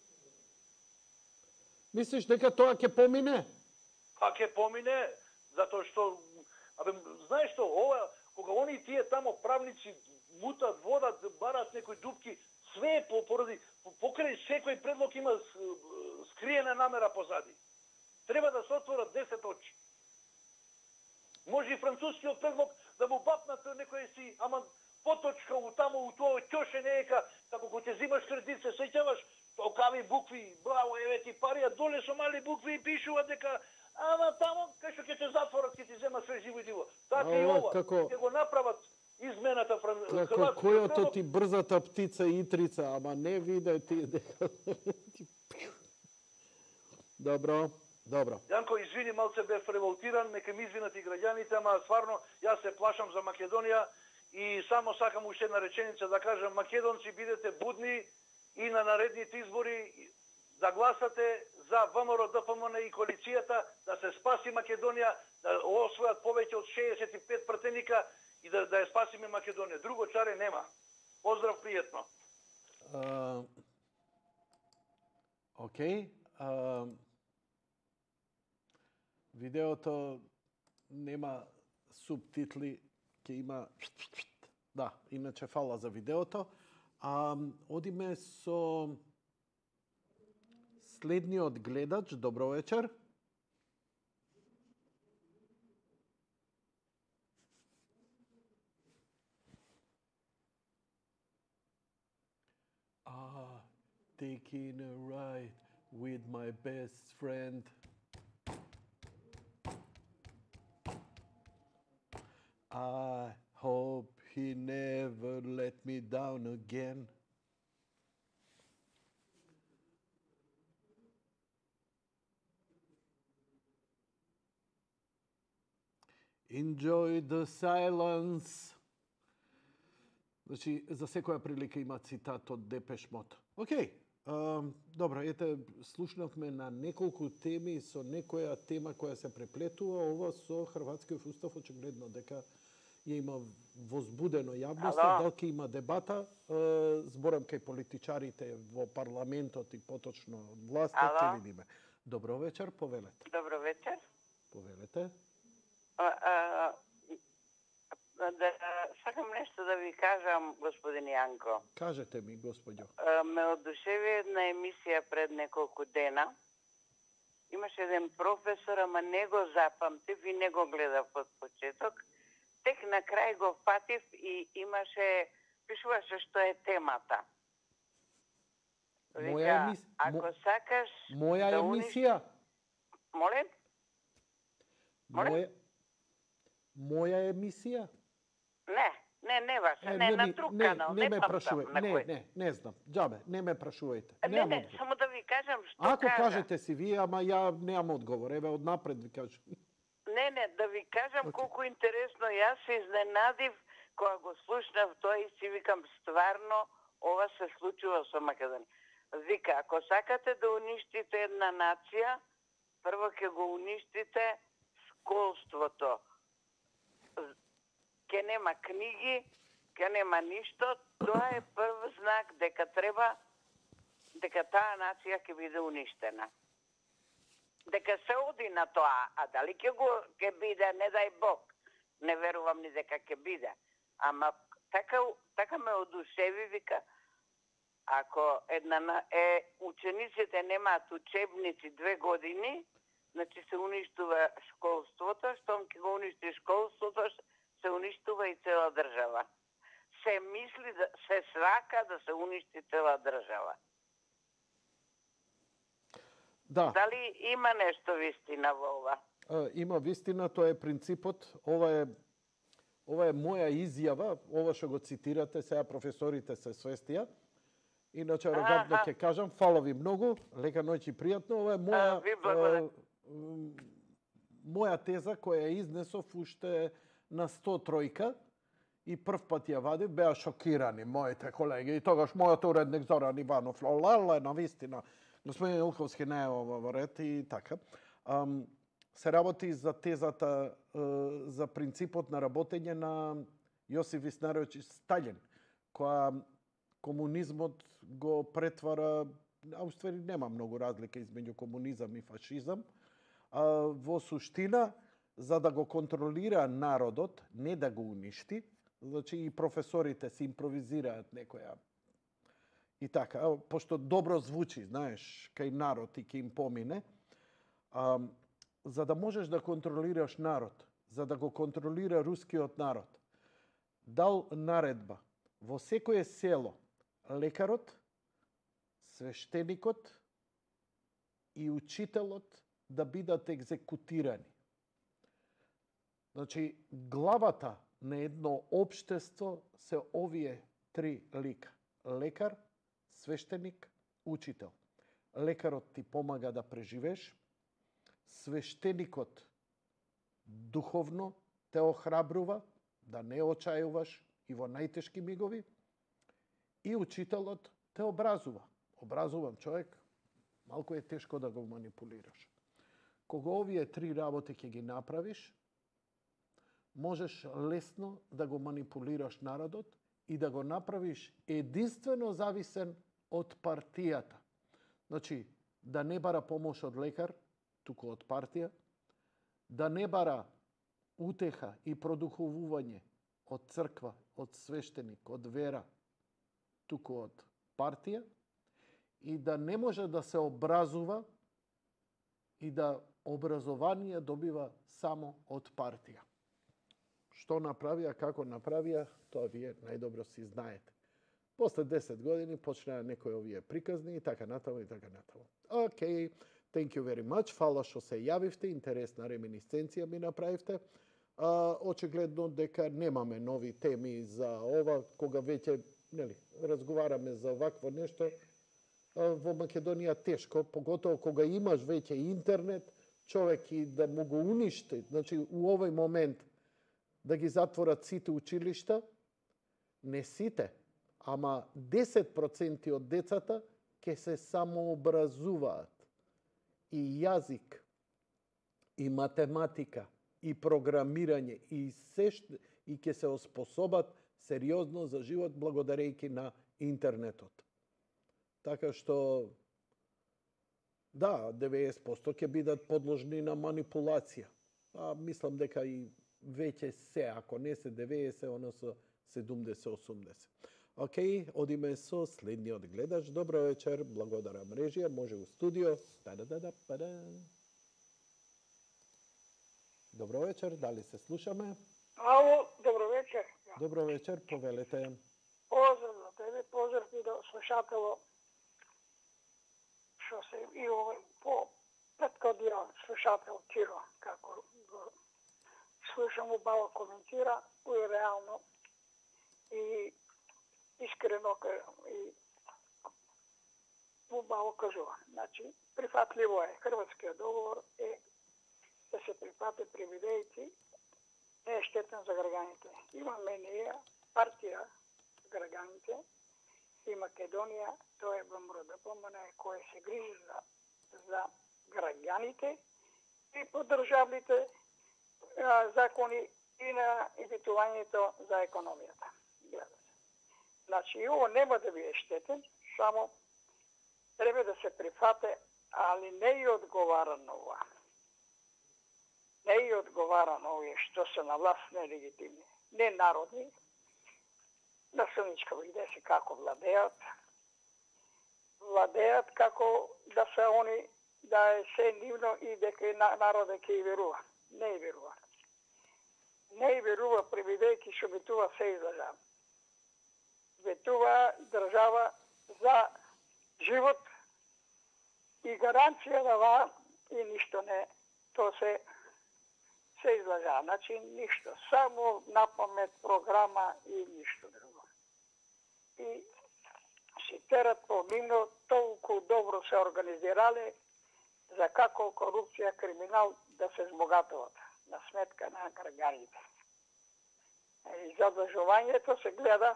Мислиш дека тоа ќе помине? А ќе помине, затоа што, абе, знаеш што, ова, кога они тие тамо правници мутат, водат, барат некои дупки, све е по, поради, покрај секој предлог има скриена намера позади. Треба да се отворат десет очи. Може и францускиот предлог да му бапнат некој си, ама поточка у тамо, у тоа ќоше не ека, како кога ќе зимаш кредит, се сеќаваш, толкави букви, браво, еве ти парија, доле со мали букви и пишува дека ама тамо кај што ќе те затворат, ќе ти зема све живо и диво. Така и ова, како... ќе го направат измената фран... Како којото ти брзата птица Итрица, ама не виде ти дека... Добро, добро. Јанко, извини, малце бев револтиран, нека ми извинат и граѓаните, ама стварно јас се плашам за Македонија и само сакам уште една реченица да кажам, македонци, бидете будни и на наредните избори да гласате за ВМРО, ДПМН и коалицијата, да се спаси Македонија, да освојат повеќе од шеесет и пет пратеника и да, да ја спасиме Македонија. Друго чаре нема. Поздрав, пријатно. Uh, Океј. Okay. Uh, видеото нема субтитли, ќе има... Да, иначе фала за видеото. А, одиме со следниот гледач. Добро вечер. taking a ride with my best friend. I hope he never let me down again. Enjoy the silence. Значи, за секоја прилика има цитат од Депеш Мод. Океј, um, добро, ете, слушнавме на неколку теми, со некоја тема која се преплетува, ова со Хрватскиот устав, очигледно дека ја има возбудено јавноста, дали ќе има дебата, uh, зборам кај политичарите во парламентот и поточно власта, ќе видиме. Добро вечер, повелете. Добро вечер. Повелете. А, а, да, сакам нешто да ви кажам, господин Јанко. Кажете ми, господјо. Ме одушеви една емисија пред неколку дена. Имаше еден професор, ама не го запамтив и не го гледав од почеток. Тек на крај го фатив и имаше, пишуваше што е темата. Моја емисија? Ако сакаш Моја да емисија? Молем? Моја Моја емисија? Не, не, не ваша, не, не, на не, друг не, канал, не, не ме памтам прашувај. на Не, кој. не, не знам. Џабе, не ме прашувајте. Не, Немам не, одговор. само да ви кажам што Ако кажа. кажете си вие, ама ја немам одговор. Еве, однапред ви кажам. Не, не, да ви кажам Okay. колку интересно. Јас се изненадив кога го слушнав тој и си викам стварно ова се случува со Македонија. Вика, ако сакате да уништите една нација, прво ќе го уништите школството. Ке нема книги, ке нема ништо, тоа е прв знак дека треба, дека таа нација ќе биде уништена. Дека се оди на тоа, а дали ќе го ќе биде, не дај Бог, не верувам ни дека ќе биде. Ама така, така ме одушеви, вика, ако една е учениците немаат учебници две години, значи се уништува школството, штом ќе го уништи школството, се уништува и цела држава. Се мисли, да, се сака да се уништи цела држава. Да. Дали има нешто вистина во ова? А, има вистина, тоа е принципот. Ова е ова е моја изјава, ова што го цитирате, сега професорите се свестија. Иначе арогантно ќе кажам, фала ви многу, лека ноќ и пријатно. Ова е моја А, ви благодарам. моја теза која ја изнесов уште на сто тројка и прв пат ја вадив, беа шокирани моите колеги и тогаш мојот уредник Зоран Иванов, лале, на вистина, господин Илковски не е ова во ред и така. Um, се работи за тезата, uh, за принципот на работење на Јосиф Виснарович Сталин, која комунизмот го претвара, а уствари нема многу разлика измеѓу комунизам и фашизам, а, во суштина, за да го контролира народот, не да го уништи, значи и професорите се импровизираат некоја. И така, пошто добро звучи, знаеш, кај народ и ке им помине, а, за да можеш да контролираш народ, за да го контролира рускиот народ, дал наредба во секое село лекарот, свештеникот и учителот да бидат екзекутирани. Значи, главата на едно општество се овие три лика. Лекар, свештеник, учител. Лекарот ти помага да преживееш, свештеникот духовно те охрабрува да не очајуваш и во најтешки мигови, и учителот те образува. Образуван човек, малку е тешко да го манипулираш. Кога овие три работи ќе ги направиш, можеш лесно да го манипулираш народот и да го направиш единствено зависен од партијата. Значи, да не бара помош од лекар, туку од партија, да не бара утеха и продуховување од црква, од свештеник, од вера, туку од партија, и да не може да се образува и да образование добива само од партија. Што направија, како направија, тоа вие најдобро си знаете. После десет години почнаа некои овие приказни и така натаму и така натаму. Океј, thank you very much. Фала што се јавивте, интересна реминисценција ми направивте. А, очигледно дека немаме нови теми за ова, кога веќе, нели, разговараме за вакво нешто. А, во Македонија тешко, поготово кога имаш веќе интернет, човек и да му го уништи, значи у овој момент да ги затворат сите училишта, не сите, ама десет проценти од децата ќе се самообразуваат. И јазик, и математика, и програмирање, и се што, и ќе се оспособат сериозно за живот благодарејќи на интернетот. Така што, да, деветдесет проценти ќе бидат подложни на манипулација. А мислам дека и веќе се, ако не се деветдесет, оно со седумдесет осумдесет. Океј, одиме со следниот гледач. Добро вечер, благодарам режија, може у студио. Та-да-да-да-па-да. Добро вечер, дали се слушаме? Ало, добро вечер. Добро вечер, повелете. Поздрав за тебе, поздрав и до слушатело, што се и овој по преткодиот слушател Киро, како го слушам, убаво коментира, и реално и искрено и убаво кажува. Значи, прифатливо е. Хрватскиот договор е да се прифате привидејци, не е штетен за граѓаните. Имаме ние партија за граѓаните и Македонија, тоа е ВМРО-ДПМН, кој се грижи за, за граѓаните и по државните а, закони и на инвитувањето за економијата. Значи, и ово нема да биде штетен, само треба да се прифате, али не и одговара на ова. Не и одговара на овие што се на власт нелегитимни, не народни, насилничка виде се како владеат, владеат како да се они, да е се нивно и дека народе ќе и верува. Не и верува. Не и верува, превидејќи што битува се излажа. Ветува држава за живот и гаранција дава и ништо не. То се се излажа. Значи ништо. Само напамет програма и ништо друго. И си терат по нивно, толку добро се организирале за како корупција, криминал да се збогатуват на сметка на граѓаните. И задлъжувањето се гледа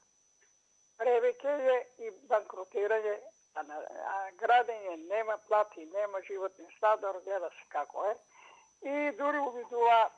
превеќе и банкротирање, а, а градење нема плати, нема животни стадор, гледа се како е. И дури увидува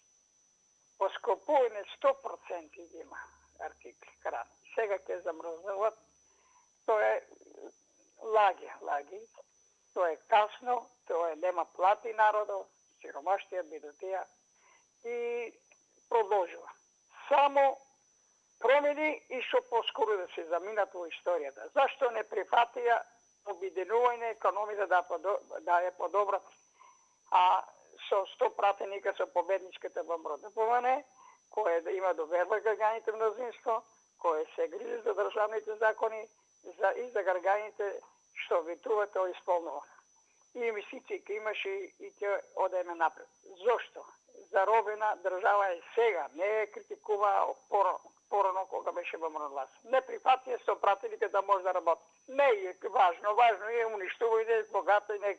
поскопување сто проценти има артикли храна. Сега ќе замрзнуват, тоа е лаги, лаги. Тоа е касно, тоа е нема плати народо, сиромаштија, бидотија и продолжува. Само промени и што поскоро да се заминат во историјата. Зашто не прифатија обединување економија да, да е подобра, а со сто пратеника со победничката ВМРО-ДПМН, кој да има доверба граѓаните мнозинство, кој се грижи за државните закони за, и за граѓаните што ветува, тоа исполнува. И инвестиции ке имаше и ќе одеме напред. Зошто? Заробена држава е сега, не е критикува порано, порано кога беше ВМРО власт. Не прифатија со пратеника да може да работи. Не е важно, важно е уништување, богатање,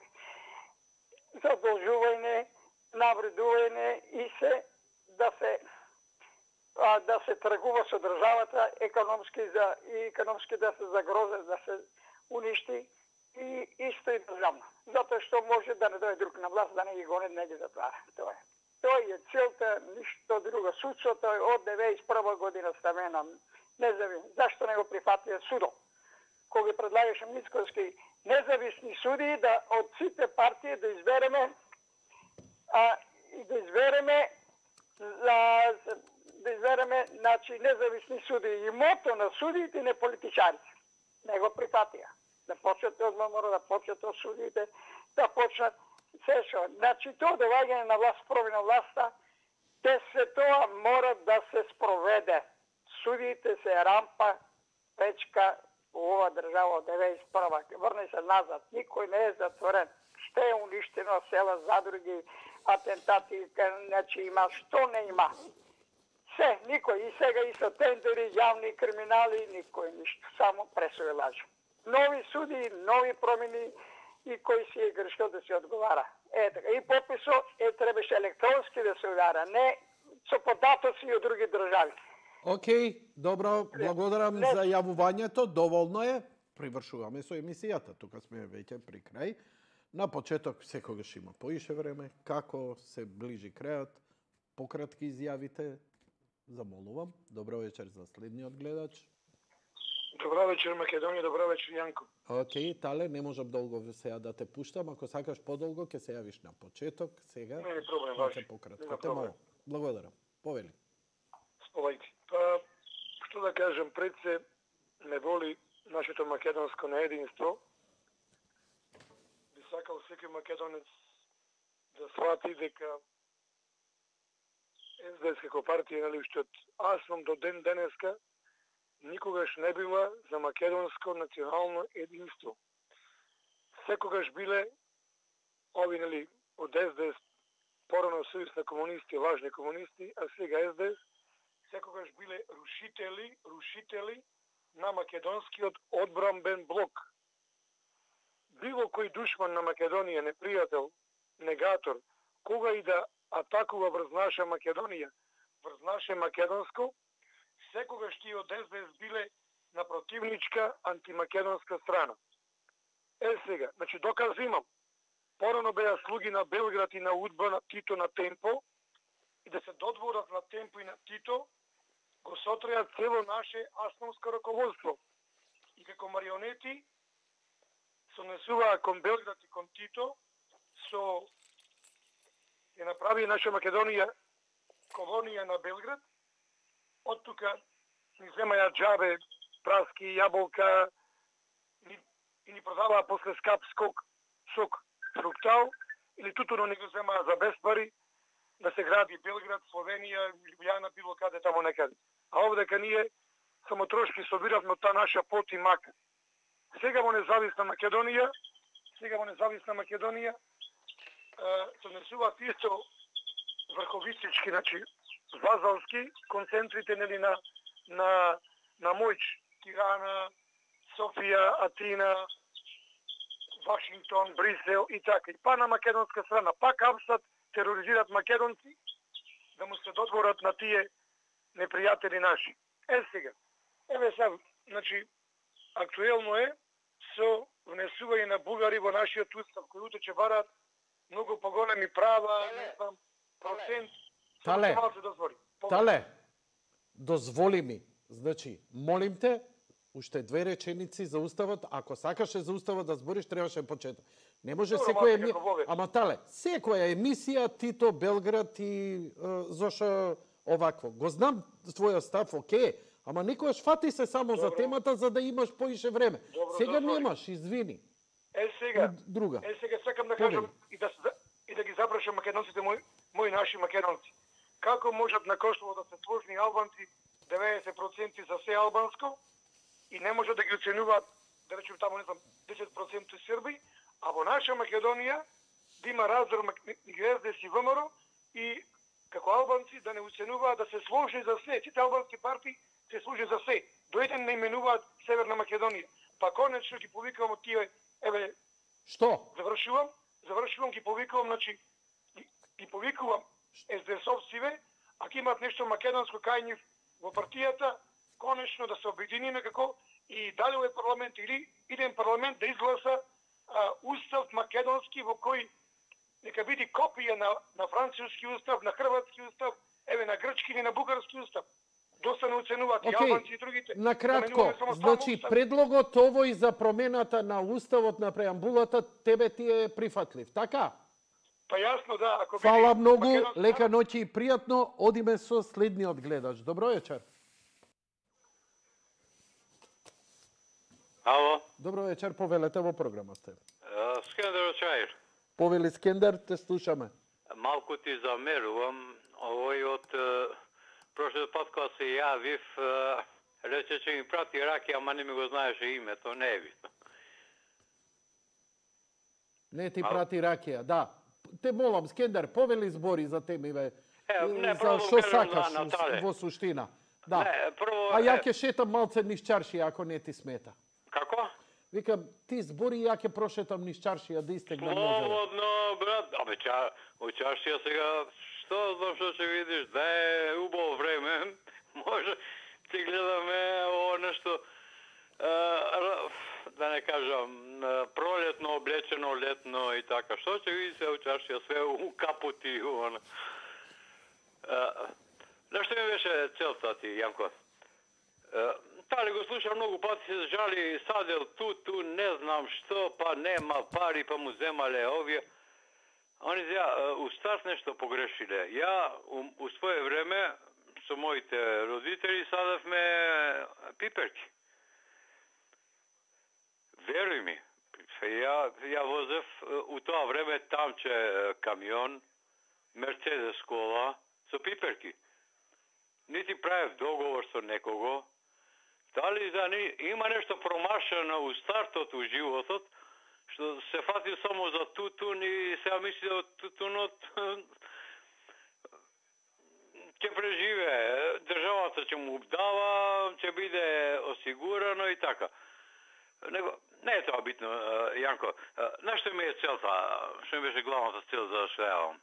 задолжување, навредување и се да се а, да се тргува со државата економски за и економски да се загрозе, да се уништи и исто и државно. Затоа што може да не дојде друг на власт, да не ги гони, не ги затвара. Тоа е. Тоа е целта, ништо друго. Судството од деветдесет и прва година ставено независимо. Зашто не го прифатија судо? Кога ги предлагаше Мицковски независни суди да од сите партии да избереме а, и да избереме за, да избереме значи, независни суди. И мото на судиите не политичарите. Не го прифатија. Да почнат од ВМРО, да почнат од судиите, да почнат се шо. Значи, тоа доваѓање на власт, промена власта, те се тоа мора да се спроведе. Судиите се рампа пречка у ова држава од деветдесет и прва. Врне се назад. Никој не е затворен. Што е уништено, села, задруги, атентати, значи има, што не има. Се, никој. И сега и со тендери, јавни криминали, никој ништо. Само пресуе лажу. Нови суди, нови промени и кој си е грешил да се одговара. Е, така. И пописо е требаше електронски да се удара, не со податоци од други држави. Океј, добро, благодарам не. за јавувањето, доволно е. Привршуваме со емисијата, тука сме веќе при крај. На почеток секогаш има поише време, како се ближи крајот, пократки изјавите, замолувам. Добро вечер за следниот гледач. Добро вечер, Македонија, добро вечер, Јанко. Океј, Тале, не можам долго сега да те пуштам, ако сакаш подолго, ќе се јавиш на почеток, сега. Не е проблем, да важи. те пократко. Нема Те проблем. молам. Благодарам. Повели. Сполајте. Па, што да кажем, пред се ме воли нашето македонско неединство. Би сакал секој македонец да свати дека Ес Де Ес како партија, нали, што аз сум до ден денеска, никогаш не била за македонско национално единство. Секогаш биле ови, нали, од Ес Де Ес, порано Сојуз на комунисти, лажни комунисти, а сега Ес Де Ес, секогаш биле рушители, рушители на македонскиот одбрамбен блок. Било кој душман на Македонија, непријател, негатор, кога и да атакува врз наша Македонија, врз наше македонско, секогаш тие од Ес Де Ес биле на противничка антимакедонска страна. Е сега, значи доказ имам. Порано беа слуги на Белград и на Удба, на Тито, на Темпо, и да се додворат на Темпо и на Тито, го сотреа цело наше асновско раководство. И како марионети се несуваа кон Белград и кон Тито, со ја направи наша Македонија колонија на Белград, од тука ни земаја џабе, праски, јаболка, ни, и ни продаваа после скап скок, сок, фруктал, или тутуно ни го земаа за без пари, да се гради Белград, Словенија, Лјубљана, било каде тамо некаде. А овдека ние само трошки собиравме та наша пот и мак. Сега во независна Македонија, сега во независна Македонија, се несуваат исто врховистички, значи вазалски концентрите, нели, на на на Мојч, Тирана, Софија, Атина, Вашингтон, Брисел и така. И па на македонска страна, пак апсат, тероризират македонци, да му се додворат на тие непријатели наши. Е сега, еве сега, значи, актуелно е со внесување на бугари во нашиот устав, кои утече бараат многу поголеми права, не знам, процент. Тале, Тале, дозволи ми, значи, молим те, уште две реченици за уставот, ако сакаше за уставот да збориш, требаше почеток. Не може секоја емисија, ама Тале, секоја емисија, Тито, Белград и е, зошо овакво. Го знам твојот став, оке, ама никогаш фати се само Добро. за темата за да имаш поише време. Добро, сега дозволи. немаш, извини. Е сега, друга. Е сега сакам да кажам и да и да ги запрашам македонците мои, мои наши македонци. Како можат на Косово да се сложни албанци деветдесет проценти за се албанско и не може да ги оценуваат, да речем таму не знам десет проценти срби, а во наша Македонија да има раздор меѓу Ес Де Ес и ВМРО и како албанци да не оценуваат да се сложни за се. Сите албански партии се служи за се. До еден не именуваат Северна Македонија. Па конечно ги повикувам од тие, еве, што? Завршувам, завршувам ги повикувам, значи ги, ги повикувам Ес Де Есовциве, ако имат нешто македонско кај нив во партијата, конечно да се обединиме како и дали овој парламент или иден парламент да изгласа а, устав македонски во кој нека биде копија на на француски устав, на хрватски устав, еве на грчки или на бугарски устав. Доста не оценуваат и албанци и другите. На кратко, значи предлогот овој за промената на уставот на преамбулата тебе ти е прифатлив, така? Па јасно, да. Ако Фала многу, македонска... лека ноќи и пријатно. Одиме со следниот гледач. Добро вечер. Ало. Добро вечер, повелете во програма сте. Uh, Скендер Чаир. Повели Скендер, те слушаме. Малку ти замерувам. Овој од uh, прошлиот подкаст се јавив uh, Reče, че ми прати ракия, ама не ми го знаеше името, не е битно. Не ти прати ракија, да. Те молам, Скендер, повели збори за темиве. Е, не, за прво што кажам сакаш на Натале. во суштина. Да. Не, прво, А ја е- ќе шетам малце низ чаршија, ако не ти смета. Како? Викам, ти збори, ја ќе прошетам низ чаршија да истегнам ножеве. Слободно, брат. Абе, ча, у чашија сега, што знам што ќе видиш, да е убаво време, може ќе гледаме ово нешто, е, р- да не кажам, е, пролетно, облечено, летно и така. Што ќе види се у чашија, све у капути, у оно. Е, Нешто ми беше целта ти, Јанко. Е, Тали го слуша многу пати, се жали, садел ту, ту, не знам што, па нема пари, па му земале овие. Они зја, у старт нешто погрешиле. Ја у, у своје време со моите родители садевме пиперки. Веруј ми, ја, ја возев у тоа време тамче камион, Мерцедес кола со пиперки. Нити правев договор со некого. Дали за ни има нешто промашено у стартот у животот, што се фати само за тутун и сега мисли да тутунот ќе преживе, државата ќе му дава, ќе биде осигурано и така. Него, не е тоа битно, Јанко. Нешто ми е целта, што ми беше главната цел за што јавам.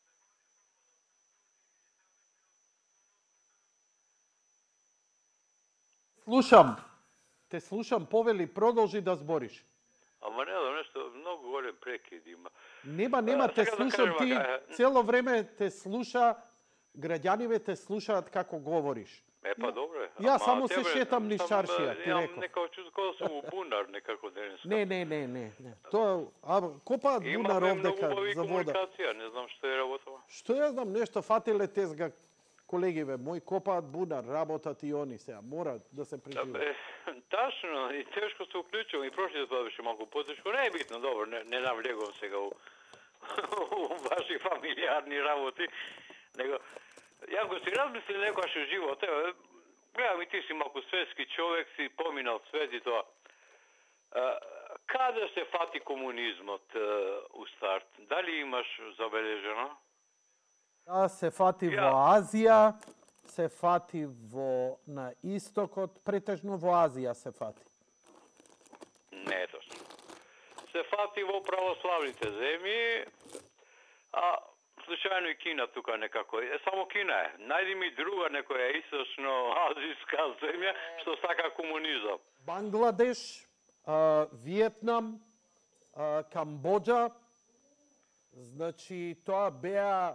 Слушам. Те слушам, повели, продолжи да збориш. Ама не знам, нешто многу голем прекид има. Нема, нема, А, те сега да слушам, кажем, ти а, цело време те слуша, граѓаниве те слушаат како говориш. Е, па добре. Ја Ама само се тебе, шетам низ сам, чаршија, ти Имам реков. некао чувство да сум у бунар некако денеска. Не, не, не, не, не. Тоа, а копаат бунар Имаме многу овдека убави за вода. комуникација, не знам што е работава. Што ја знам, нешто фатиле тезга колегиве, мои копаат бунар, работат и они сега, мора да се преживе. Бе, тачно, и тешко се уклучувам, и прошлиот пат беше малку потешко. Не е битно, добро, не, не навлегувам сега у, у ваши фамилиарни работи, него, Јанко, си размисли некојаш у живот, еве, гледам и ти си малку светски човек, си поминал свет и тоа. А, каде се фати комунизмот а, у старт? Дали имаш забележено? Да, се фати Ја. во Азија, се фати во на истокот, претежно во Азија се фати. Не е точно. Се фати во православните земји, а случајно и Кина тука некако. Е, само Кина е. Најди ми друга некоја источно-азијска земја што сака комунизам. Бангладеш, а, Виетнам, а, Камбоџа, значи тоа беа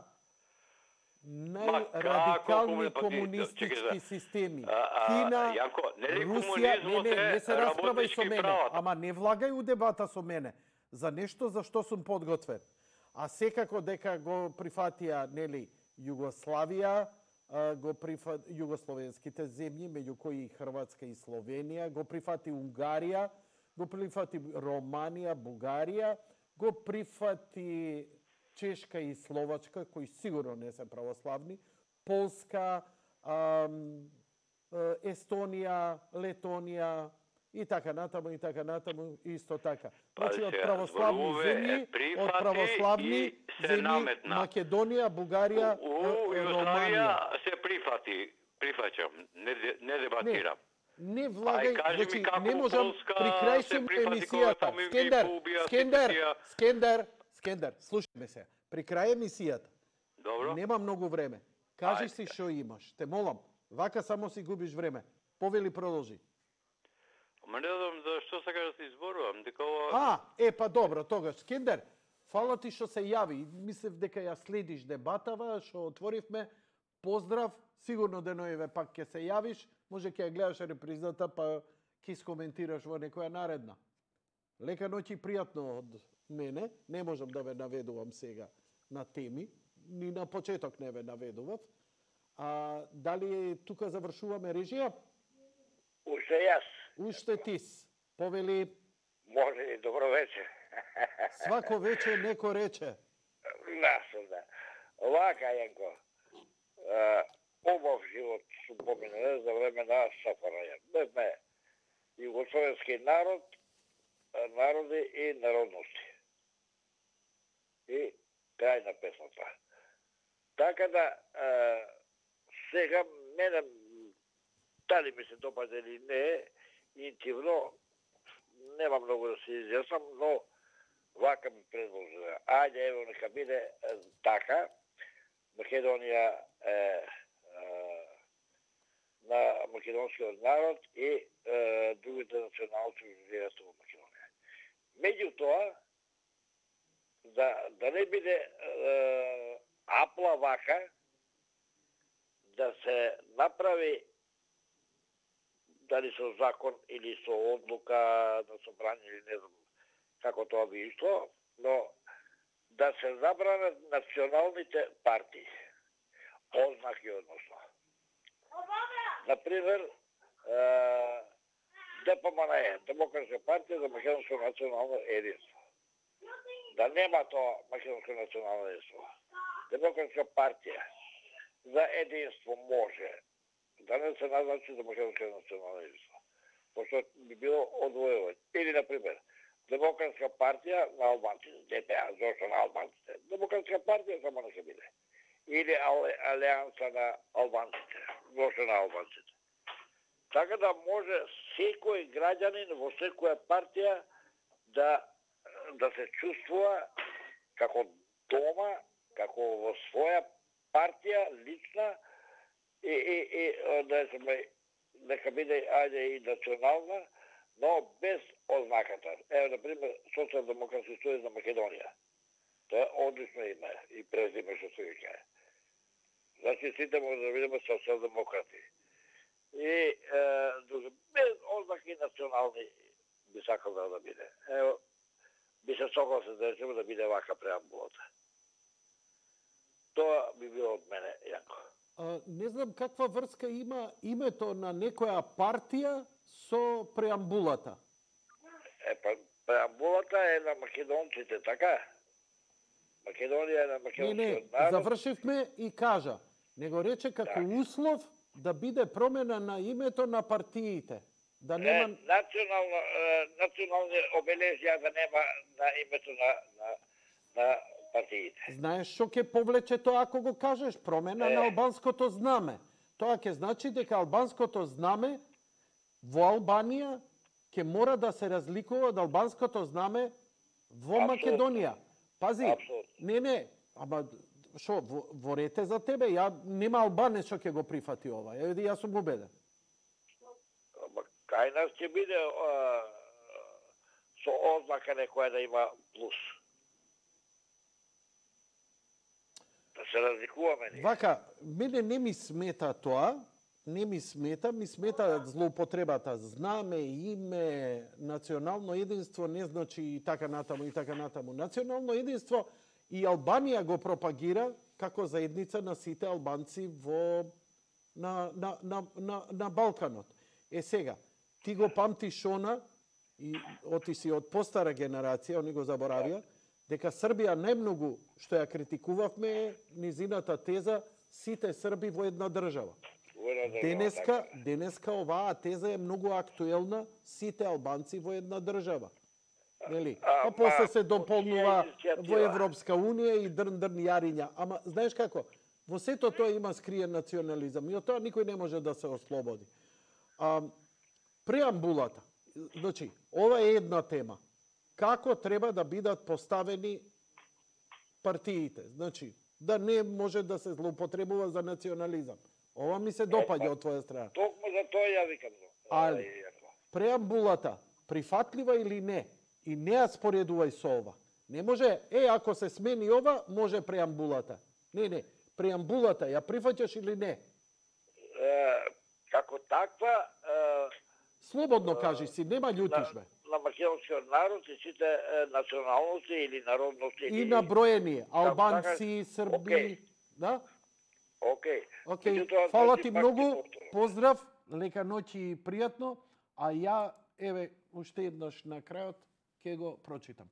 најрадикални како, комунистички чекай, системи. А, а, Кина, Јанко, нели Русија, не, комунизмот не, не е се расправај со работнички мене, права? ама не влагај у дебата со мене за нешто за што сум подготвен. А секако дека го прифатија, нели, Југославија, а, го прифат југословенските земји, меѓу кои и Хрватска и Словенија, го прифати Унгарија, го прифати Романија, Бугарија, го прифати Чешка и Словачка, кои сигурно не се православни, Полска, ам, Естонија, Летонија и така натаму и така натаму исто така. Значи од православни земји, од православни земји Македонија, Бугарија, У Романија. Југославија се прифати, прифаќам, не, де- не дебатирам. Не Ај, влагај, кажи ми значи како не можам Полска при крај се сум прифати емисијата. кога таму и Скендер, поубија Скендер, Сицилија. Скендер, Скендер, слушај ме се. При крај емисијата. Добро. Нема многу време. Кажи Ајде. си што имаш. Те молам. Вака само си губиш време. Повели, продолжи. Ама не знам за што сакаш да се изборувам, дека ова... А, е па добро, тогаш Скендер, фала ти што се јави. Мислев дека ја следиш дебатава, што отворивме. Поздрав, сигурно деноиве пак ќе се јавиш, може ќе ја гледаш репризата, па ќе скоментираш во некоја наредна. Лека ноќ и пријатно од мене. Не можам да ве наведувам сега на теми, ни на почеток не ве наведував. А дали тука завршуваме режија? Уште јас. Уште тис. Повели, Може ли, добро вечер. свако вече неко рече. Насно, да. Овака, Јанко, обав живот сум поминал за време на Сафараја. Бевме југословенски народ, народи и народности. И крај на песната. Така да, е, сега мене, дали ми се допаѓа или не, интимно, нема многу да се изјаснам, но вака ми предложува. Ајде, ево, нека биде е, така. Македонија е, е на македонскиот народ и е, другите националности живеат во Македонија. Меѓутоа, да, да не биде е, апла вака, да се направи дали со закон или со одлука на собрание или не знам како тоа би ишло, но да се забранат националните партии, ознаки односно. Например, ДПМНЕ, Демократска партија за македонско национално единство. Да нема тоа македонско национално единство. Демократска партија за единство може да не се назначи за македонско национално единство. Пошто би било одвојување. Или, например, Демократска партија на албанците, ДПА, зошто на албанците? Демократска партија само не се биде. Или алијанса на албанците, зошто на албанците? Така да може секој граѓанин во секоја партија да, да се чувствува како дома, како во своја партија, лична, и, и, и да се нека биде ајде и национална, но без ознаката. Ево, например, Социјалдемократски сојуз на Македонија. Тоа е одлично име и презиме што се вика. Значи, сите може да видиме социјалдемократи. И е, без ознаки национални би сакал да, да биде. Ево, би се согласил да речеме да биде вака преамбулата. Тоа би било од мене јако. А, не знам каква врска има името на некоја партија со преамбулата. Е, па, преамбулата е на македонците, така? Македонија е на македонскиот не, не, народ. завршивме и кажа. Него рече како да. Услов да биде промена на името на партиите. Да нема... е, национално, е, национални обележја да нема на името на, на, на партиите. Знаеш што ќе повлече тоа ако го кажеш? Промена е. На албанското знаме. Тоа ќе значи дека албанското знаме во Албанија ќе мора да се разликува од албанското знаме во Абсолютно. Македонија. Пази, Абсолютно. не, не, ама шо, во, во рете за тебе, ја нема албанец што ќе го прифати ова. Еве, јас сум убеден. Ама кај нас ќе биде а, со ознака некоја да има плюс. Да се разликуваме ние. Вака, мене не ми смета тоа, не ми смета, ми смета злоупотребата. Знаме, име, национално единство не значи и така натаму, и така натаму. Национално единство и Албанија го пропагира како заедница на сите албанци во на, на, на, на, на Балканот. Е сега, ти го памтиш она, и оти си од постара генерација, они го заборавија, дека Србија најмногу што ја критикувавме е низината теза сите Срби во една држава. Денеска, денеска оваа теза е многу актуелна, сите албанци во една држава. Нели? А, а после се дополнува во Европска унија и дрн-дрн јариња. Ама, знаеш како? Во сето тоа има скриен национализам и од тоа никој не може да се ослободи. А, преамбулата. Значи, ова е една тема. Како треба да бидат поставени партиите? Значи, да не може да се злоупотребува за национализам. Ова ми се допаѓа од твоја страна. Токму за тоа ја викам. Али, преамбулата, прифатлива или не? И не ја споредувај со ова. Не може, е, ако се смени ова, може преамбулата. Не, не, преамбулата, ја прифаќаш или не? Е, како таква... Е, Слободно кажи си, нема љутиш бе. На, на македонскиот народ и сите е, националности или народности... И на броени, албанци, срби, okay. Да? Океј. Океј, фала ти многу, поздрав, лека ноќ и пријатно, а ја, еве, уште еднаш на крајот, ќе го прочитам.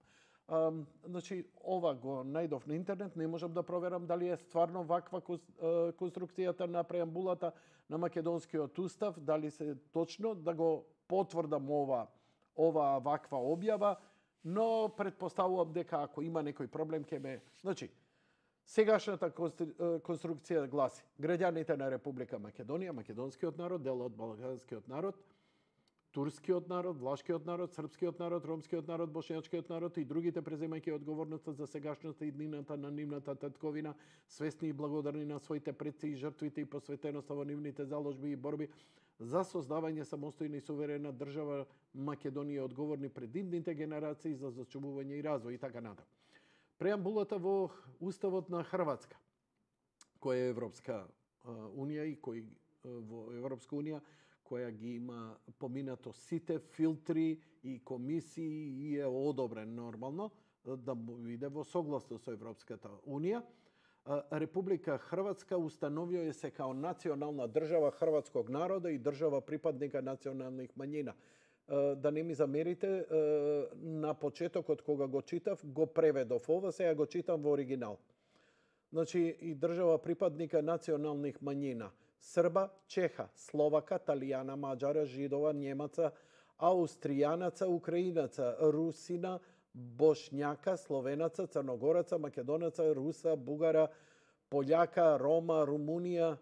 Um, значи, ова го најдов на интернет, не можам да проверам дали е стварно ваква конструкцијата на преамбулата на македонскиот устав, дали се точно, да го потврдам ова, ова ваква објава, но предпоставувам дека ако има некој проблем ќе ме... Значи, сегашната конструкција гласи: граѓаните на Република Македонија, македонскиот народ, дел од балканскиот народ, турскиот народ, влашкиот народ, српскиот народ, ромскиот народ, бошњачкиот народ и другите, преземајќи одговорноста за сегашната и иднината на нивната татковина, свесни и благодарни на своите предци и жртвите и посветеноста во нивните заложби и борби за создавање самостојна и суверена држава Македонија, одговорни пред идните генерации за зачувување и развој и така натаму. Преамбулата во Уставот на Хрватска, која е Европска унија и кој во Европска унија, која ги има поминато сите филтри и комисии и е одобрен нормално да биде во согласност со Европската унија. Република Хрватска установија се као национална држава хрватског народа и држава припадника националних мањина. Да не ми замерите, на почетокот кога го читав, го преведов ова, сега го читам во оригинал. Значи, и држава припадника националних мањина: Срба, Чеха, Словака, Талијана, Маđара, Жидова, Njemaca, Аустријанаца, Украинаца, Русина, Бошњака, Словенаца, Црногораца, Македонаца, Руса, Бугара, Пољака, Рома, Румунија,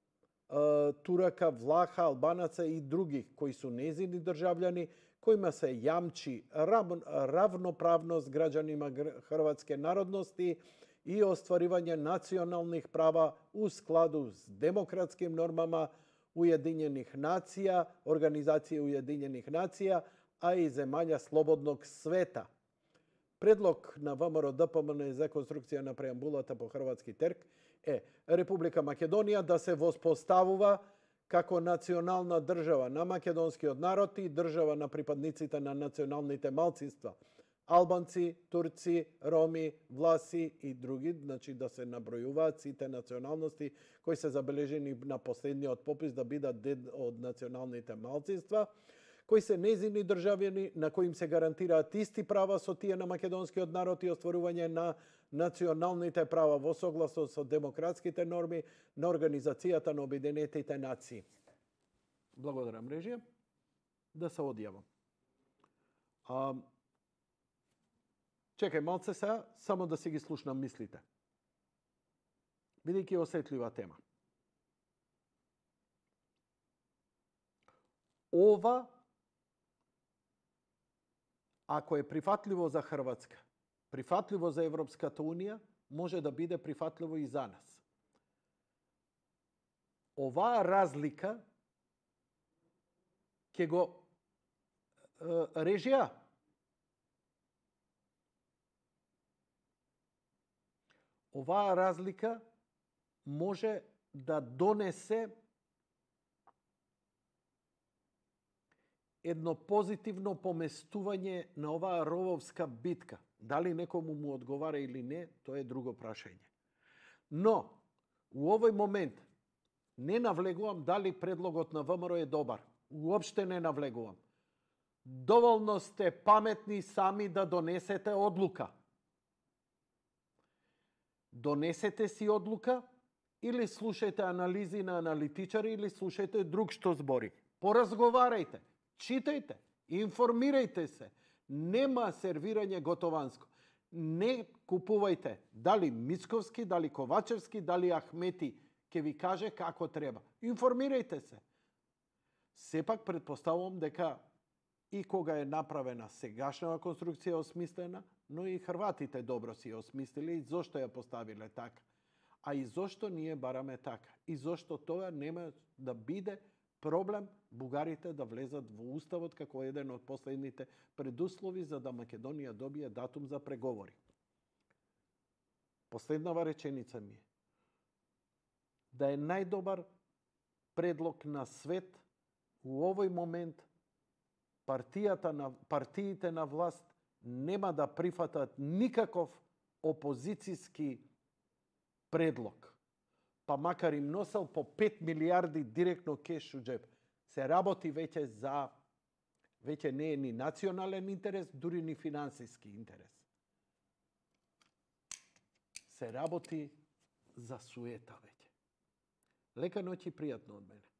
Турака, Влаха, Албанаца и други кои су незини држављани, којима се јамчи равноправност граѓанима хрватске народности и остваривање националних права у складу с демократским нормама Уединjenih нација, Организација Уединjenih нација, а и земања слободног света. Предлог на ВМРО ДПМН за конструкција на преамбулата по хрватски терк е Република Македонија да се воспоставува како национална држава на македонскиот народ и држава на припадниците на националните малцинства: албанци, турци, роми, власи и други, значи да се набројуваат сите националности кои се забележени на последниот попис да бидат дел од националните малцинства, кои се незини државјани, на кои им се гарантираат исти права со тие на македонскиот народ и остварување на националните права во согласност со демократските норми на Организацијата на Обединетите нации. Благодарам, режија. Да се одјавам. А, Чекај малце сега, само да си ги слушнам мислите. Бидејќи осетлива тема. Ова, ако е прифатливо за Хрватска, прифатливо за Европската унија, може да биде прифатливо и за нас. Оваа разлика ќе го е, режија. Оваа разлика може да донесе едно позитивно поместување на оваа рововска битка. Дали некому му одговара или не, тоа е друго прашање. Но, у овој момент не навлегувам дали предлогот на ВМРО е добар. Уопште не навлегувам. Доволно сте паметни сами да донесете одлука. Донесете си одлука или слушајте анализи на аналитичари или слушајте друг што збори. Поразговарајте, читајте, информирајте се. Нема сервирање готованско. Не купувајте дали Мицковски, дали Ковачевски, дали Ахмети ќе ви каже како треба. Информирајте се. Сепак предпоставувам дека и кога е направена сегашната конструкција осмислена, но и хрватите добро си ја осмислили и зошто ја поставиле така. А и зошто ние бараме така. И зошто тоа нема да биде проблем бугарите да влезат во Уставот како еден од последните предуслови за да Македонија добие датум за преговори. Последнава реченица ми е да е најдобар предлог на свет у овој момент партијата на, партиите на власт нема да прифатат никаков опозицијски предлог. Па макар им носел по пет милиарди директно кеш у джеб. Се работи веќе за, веќе не е ни национален интерес, дури ни финансиски интерес. se raboti za sujeta već. Leka noći, prijatno od mene.